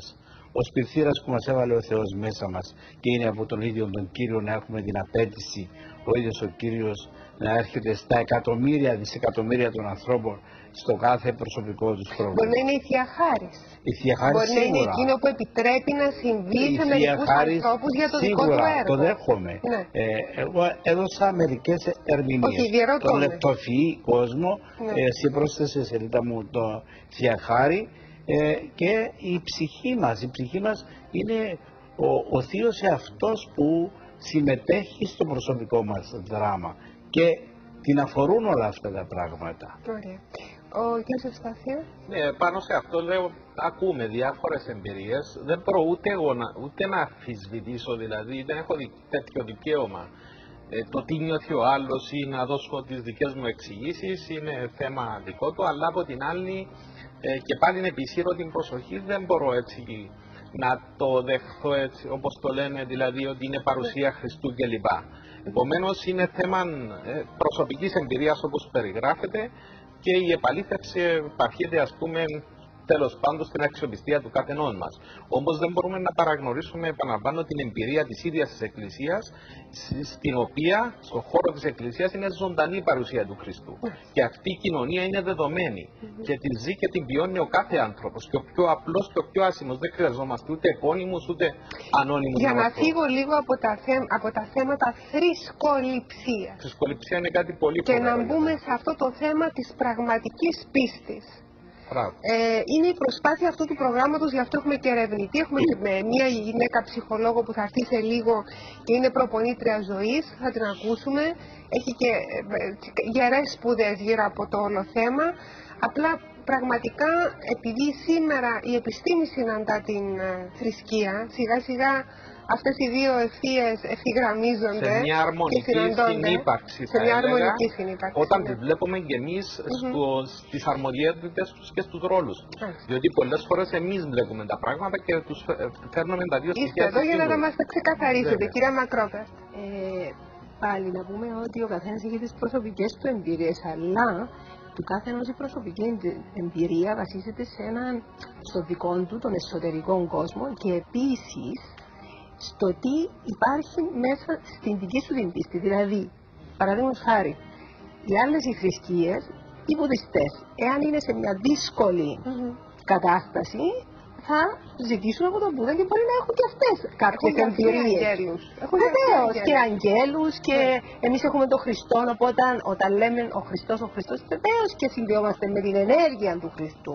ο σπιθήρας που μας έβαλε ο Θεός μέσα μας και είναι από τον ίδιο τον Κύριο να έχουμε την απέτηση ο ίδιος ο Κύριος να έρχεται στα εκατομμύρια, δισεκατομμύρια των ανθρώπων στο κάθε προσωπικό τους πρόβλημα. Μπορεί να είναι η Θεία Χάρις. Η Θεία Χάρις μπορεί σίγουρα. να είναι εκείνο που επιτρέπει να συμβεί η σε μερικούς ανθρώπους για το σίγουρα, δικό του έργο. Το δέχομαι. Ναι. Ε, εγώ έδωσα μερικές ερμηνείες. Τον λεπτοφυή κόσμο, ναι. ε, εσύ πρόσθεσε σελίδα μου το Θεία Χάρη, ε, και η ψυχή μας. Η ψυχή μας είναι ο, ο θείος εαυτός που συμμετέχει στο προσωπικό μας δράμα και την αφορούν όλα αυτά τα πράγματα. Ωραία. Ο κ. Ευσταθίου. Ναι, πάνω σε αυτό λέω, ακούμε διάφορες εμπειρίες. Δεν μπορώ ούτε εγώ να, ούτε να αμφισβητήσω, δηλαδή δεν έχω τέτοιο δικαίωμα. Ε, το τι νιώθει ο άλλος ή να δώσω τις δικές μου εξηγήσεις είναι θέμα δικό του, αλλά από την άλλη ε, και πάλι επισύρω την προσοχή, δεν μπορώ έτσι να το δεχθώ έτσι όπως το λένε, δηλαδή ότι είναι παρουσία Χριστού κλπ. Επομένως είναι θέμα ε, προσωπικής εμπειρίας όπως περιγράφεται και η επαλήθευση επαρχείται ας πούμε τέλος πάντων στην αξιοπιστία του καθενός μας. Όμως δεν μπορούμε να παραγνωρίσουμε, επαναλαμβάνω, την εμπειρία της ίδιας της Εκκλησίας, στην οποία, στον χώρο της Εκκλησίας, είναι ζωντανή η παρουσία του Χριστού. Και αυτή η κοινωνία είναι δεδομένη. Και τη ζει και την βιώνει ο κάθε άνθρωπος. Και ο πιο απλός και ο πιο άσημος. Δεν χρειαζόμαστε ούτε επώνυμους ούτε ανώνυμους. Για να φύγω λίγο από τα, θέ, από τα θέματα θρησκοληψίας. Θρησκοληψία είναι κάτι πολύ Και να μπούμε σε αυτό το θέμα της πραγματικής πίστης. Ε, είναι η προσπάθεια αυτού του προγράμματος, γι' αυτό έχουμε και ερευνητή. Έχουμε και μια γυναίκα ψυχολόγο που θα έρθει σε λίγο και είναι προπονήτρια ζωής, θα την ακούσουμε. Έχει και γερές σπουδές γύρω από το όλο θέμα. Απλά πραγματικά επειδή σήμερα η επιστήμη συναντά την θρησκεία, σιγά σιγά αυτές οι δύο ευθείες ευθυγραμμίζονται σε μια αρμονική συνύπαρξη, σε μια αρμονική συνύπαρξη, όταν ναι. τις βλέπουμε και εμείς mm-hmm. στις αρμοδιότητες τους και στους ρόλους τους. Mm-hmm. Διότι πολλές φορές εμείς βλέπουμε τα πράγματα και τους φέρνουμε τα δύο στοιχεία. Είστε εδώ για να τα μας τα ξεκαθαρίσετε, κυρία Μακρόπερ. Ε, πάλι να πούμε ότι ο καθένας έχει τις προσωπικές του εμπειρίες, αλλά του κάθε ενός η προσωπική εμπειρία βασίζεται σε έναν, στο δικό του, τον εσωτερικό κόσμο και επίσης στο τι υπάρχει μέσα στην δική σου την πίστη. Δηλαδή, παραδείγματος χάρη, οι άλλες οι θρησκείες, οι βουδιστές, εάν είναι σε μια δύσκολη mm-hmm. κατάσταση, θα ζητήσουν από τον Βούδα και μπορεί να έχουν και αυτές κάποιες εμπειρίες. Βεβαίως, και αγγέλους και yeah. εμείς έχουμε τον Χριστό, οπότε όταν λέμε ο Χριστός, ο Χριστός, βεβαίως και συνδυόμαστε με την ενέργεια του Χριστού.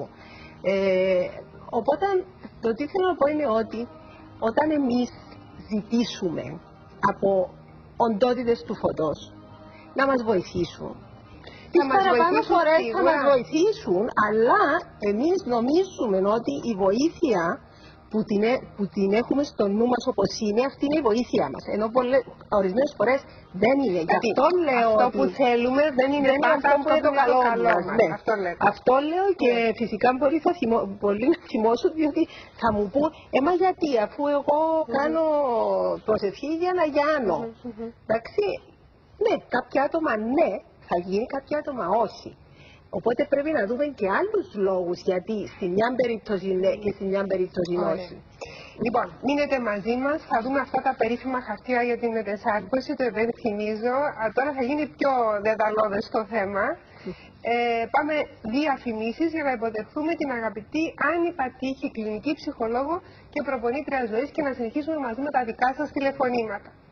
Ε, οπότε, το τι θέλω να πω είναι ότι όταν εμείς ζητήσουμε από οντότητες του φωτός να μας βοηθήσουν, τις παραπάνω φορές θα μας βοηθήσουν, αλλά εμείς νομίζουμε ότι η βοήθεια που την, που την έχουμε στο νου μας όπως είναι, αυτή είναι η βοήθεια μας. Ενώ πολλές, ορισμένες φορές δεν είναι. Γι' αυτό λέω αυτό ότι που θέλουμε δεν είναι δεν πάντα αυτό που είναι το καλό μας. Ναι. Αυτό, αυτό λέω και yeah. φυσικά πολύ θα θυμώ, πολύ να θυμώσω, διότι θα μου πούν, ε μα γιατί, αφού εγώ mm-hmm. κάνω προσευχή για να γιάνω. Mm-hmm. Εντάξει, ναι, κάποια άτομα ναι, θα γίνει, κάποια άτομα όχι. Οπότε πρέπει να δούμε και άλλους λόγους γιατί στη μια περίπτωση ναι και στη μια περίπτωση όχι. Λοιπόν, μείνετε μαζί μας, θα δούμε αυτά τα περίφημα χαρτιά για την μετεσάρκωση, το υπενθυμίζω. Τώρα θα γίνει πιο δεδαλώδες το θέμα. Ε, πάμε διαφημίσεις για να υποδεχθούμε την αγαπητή Άννη Πατήχη, κλινική ψυχολόγο και προπονήτρια ζωής και να συνεχίσουμε μαζί με τα δικά σας τηλεφωνήματα.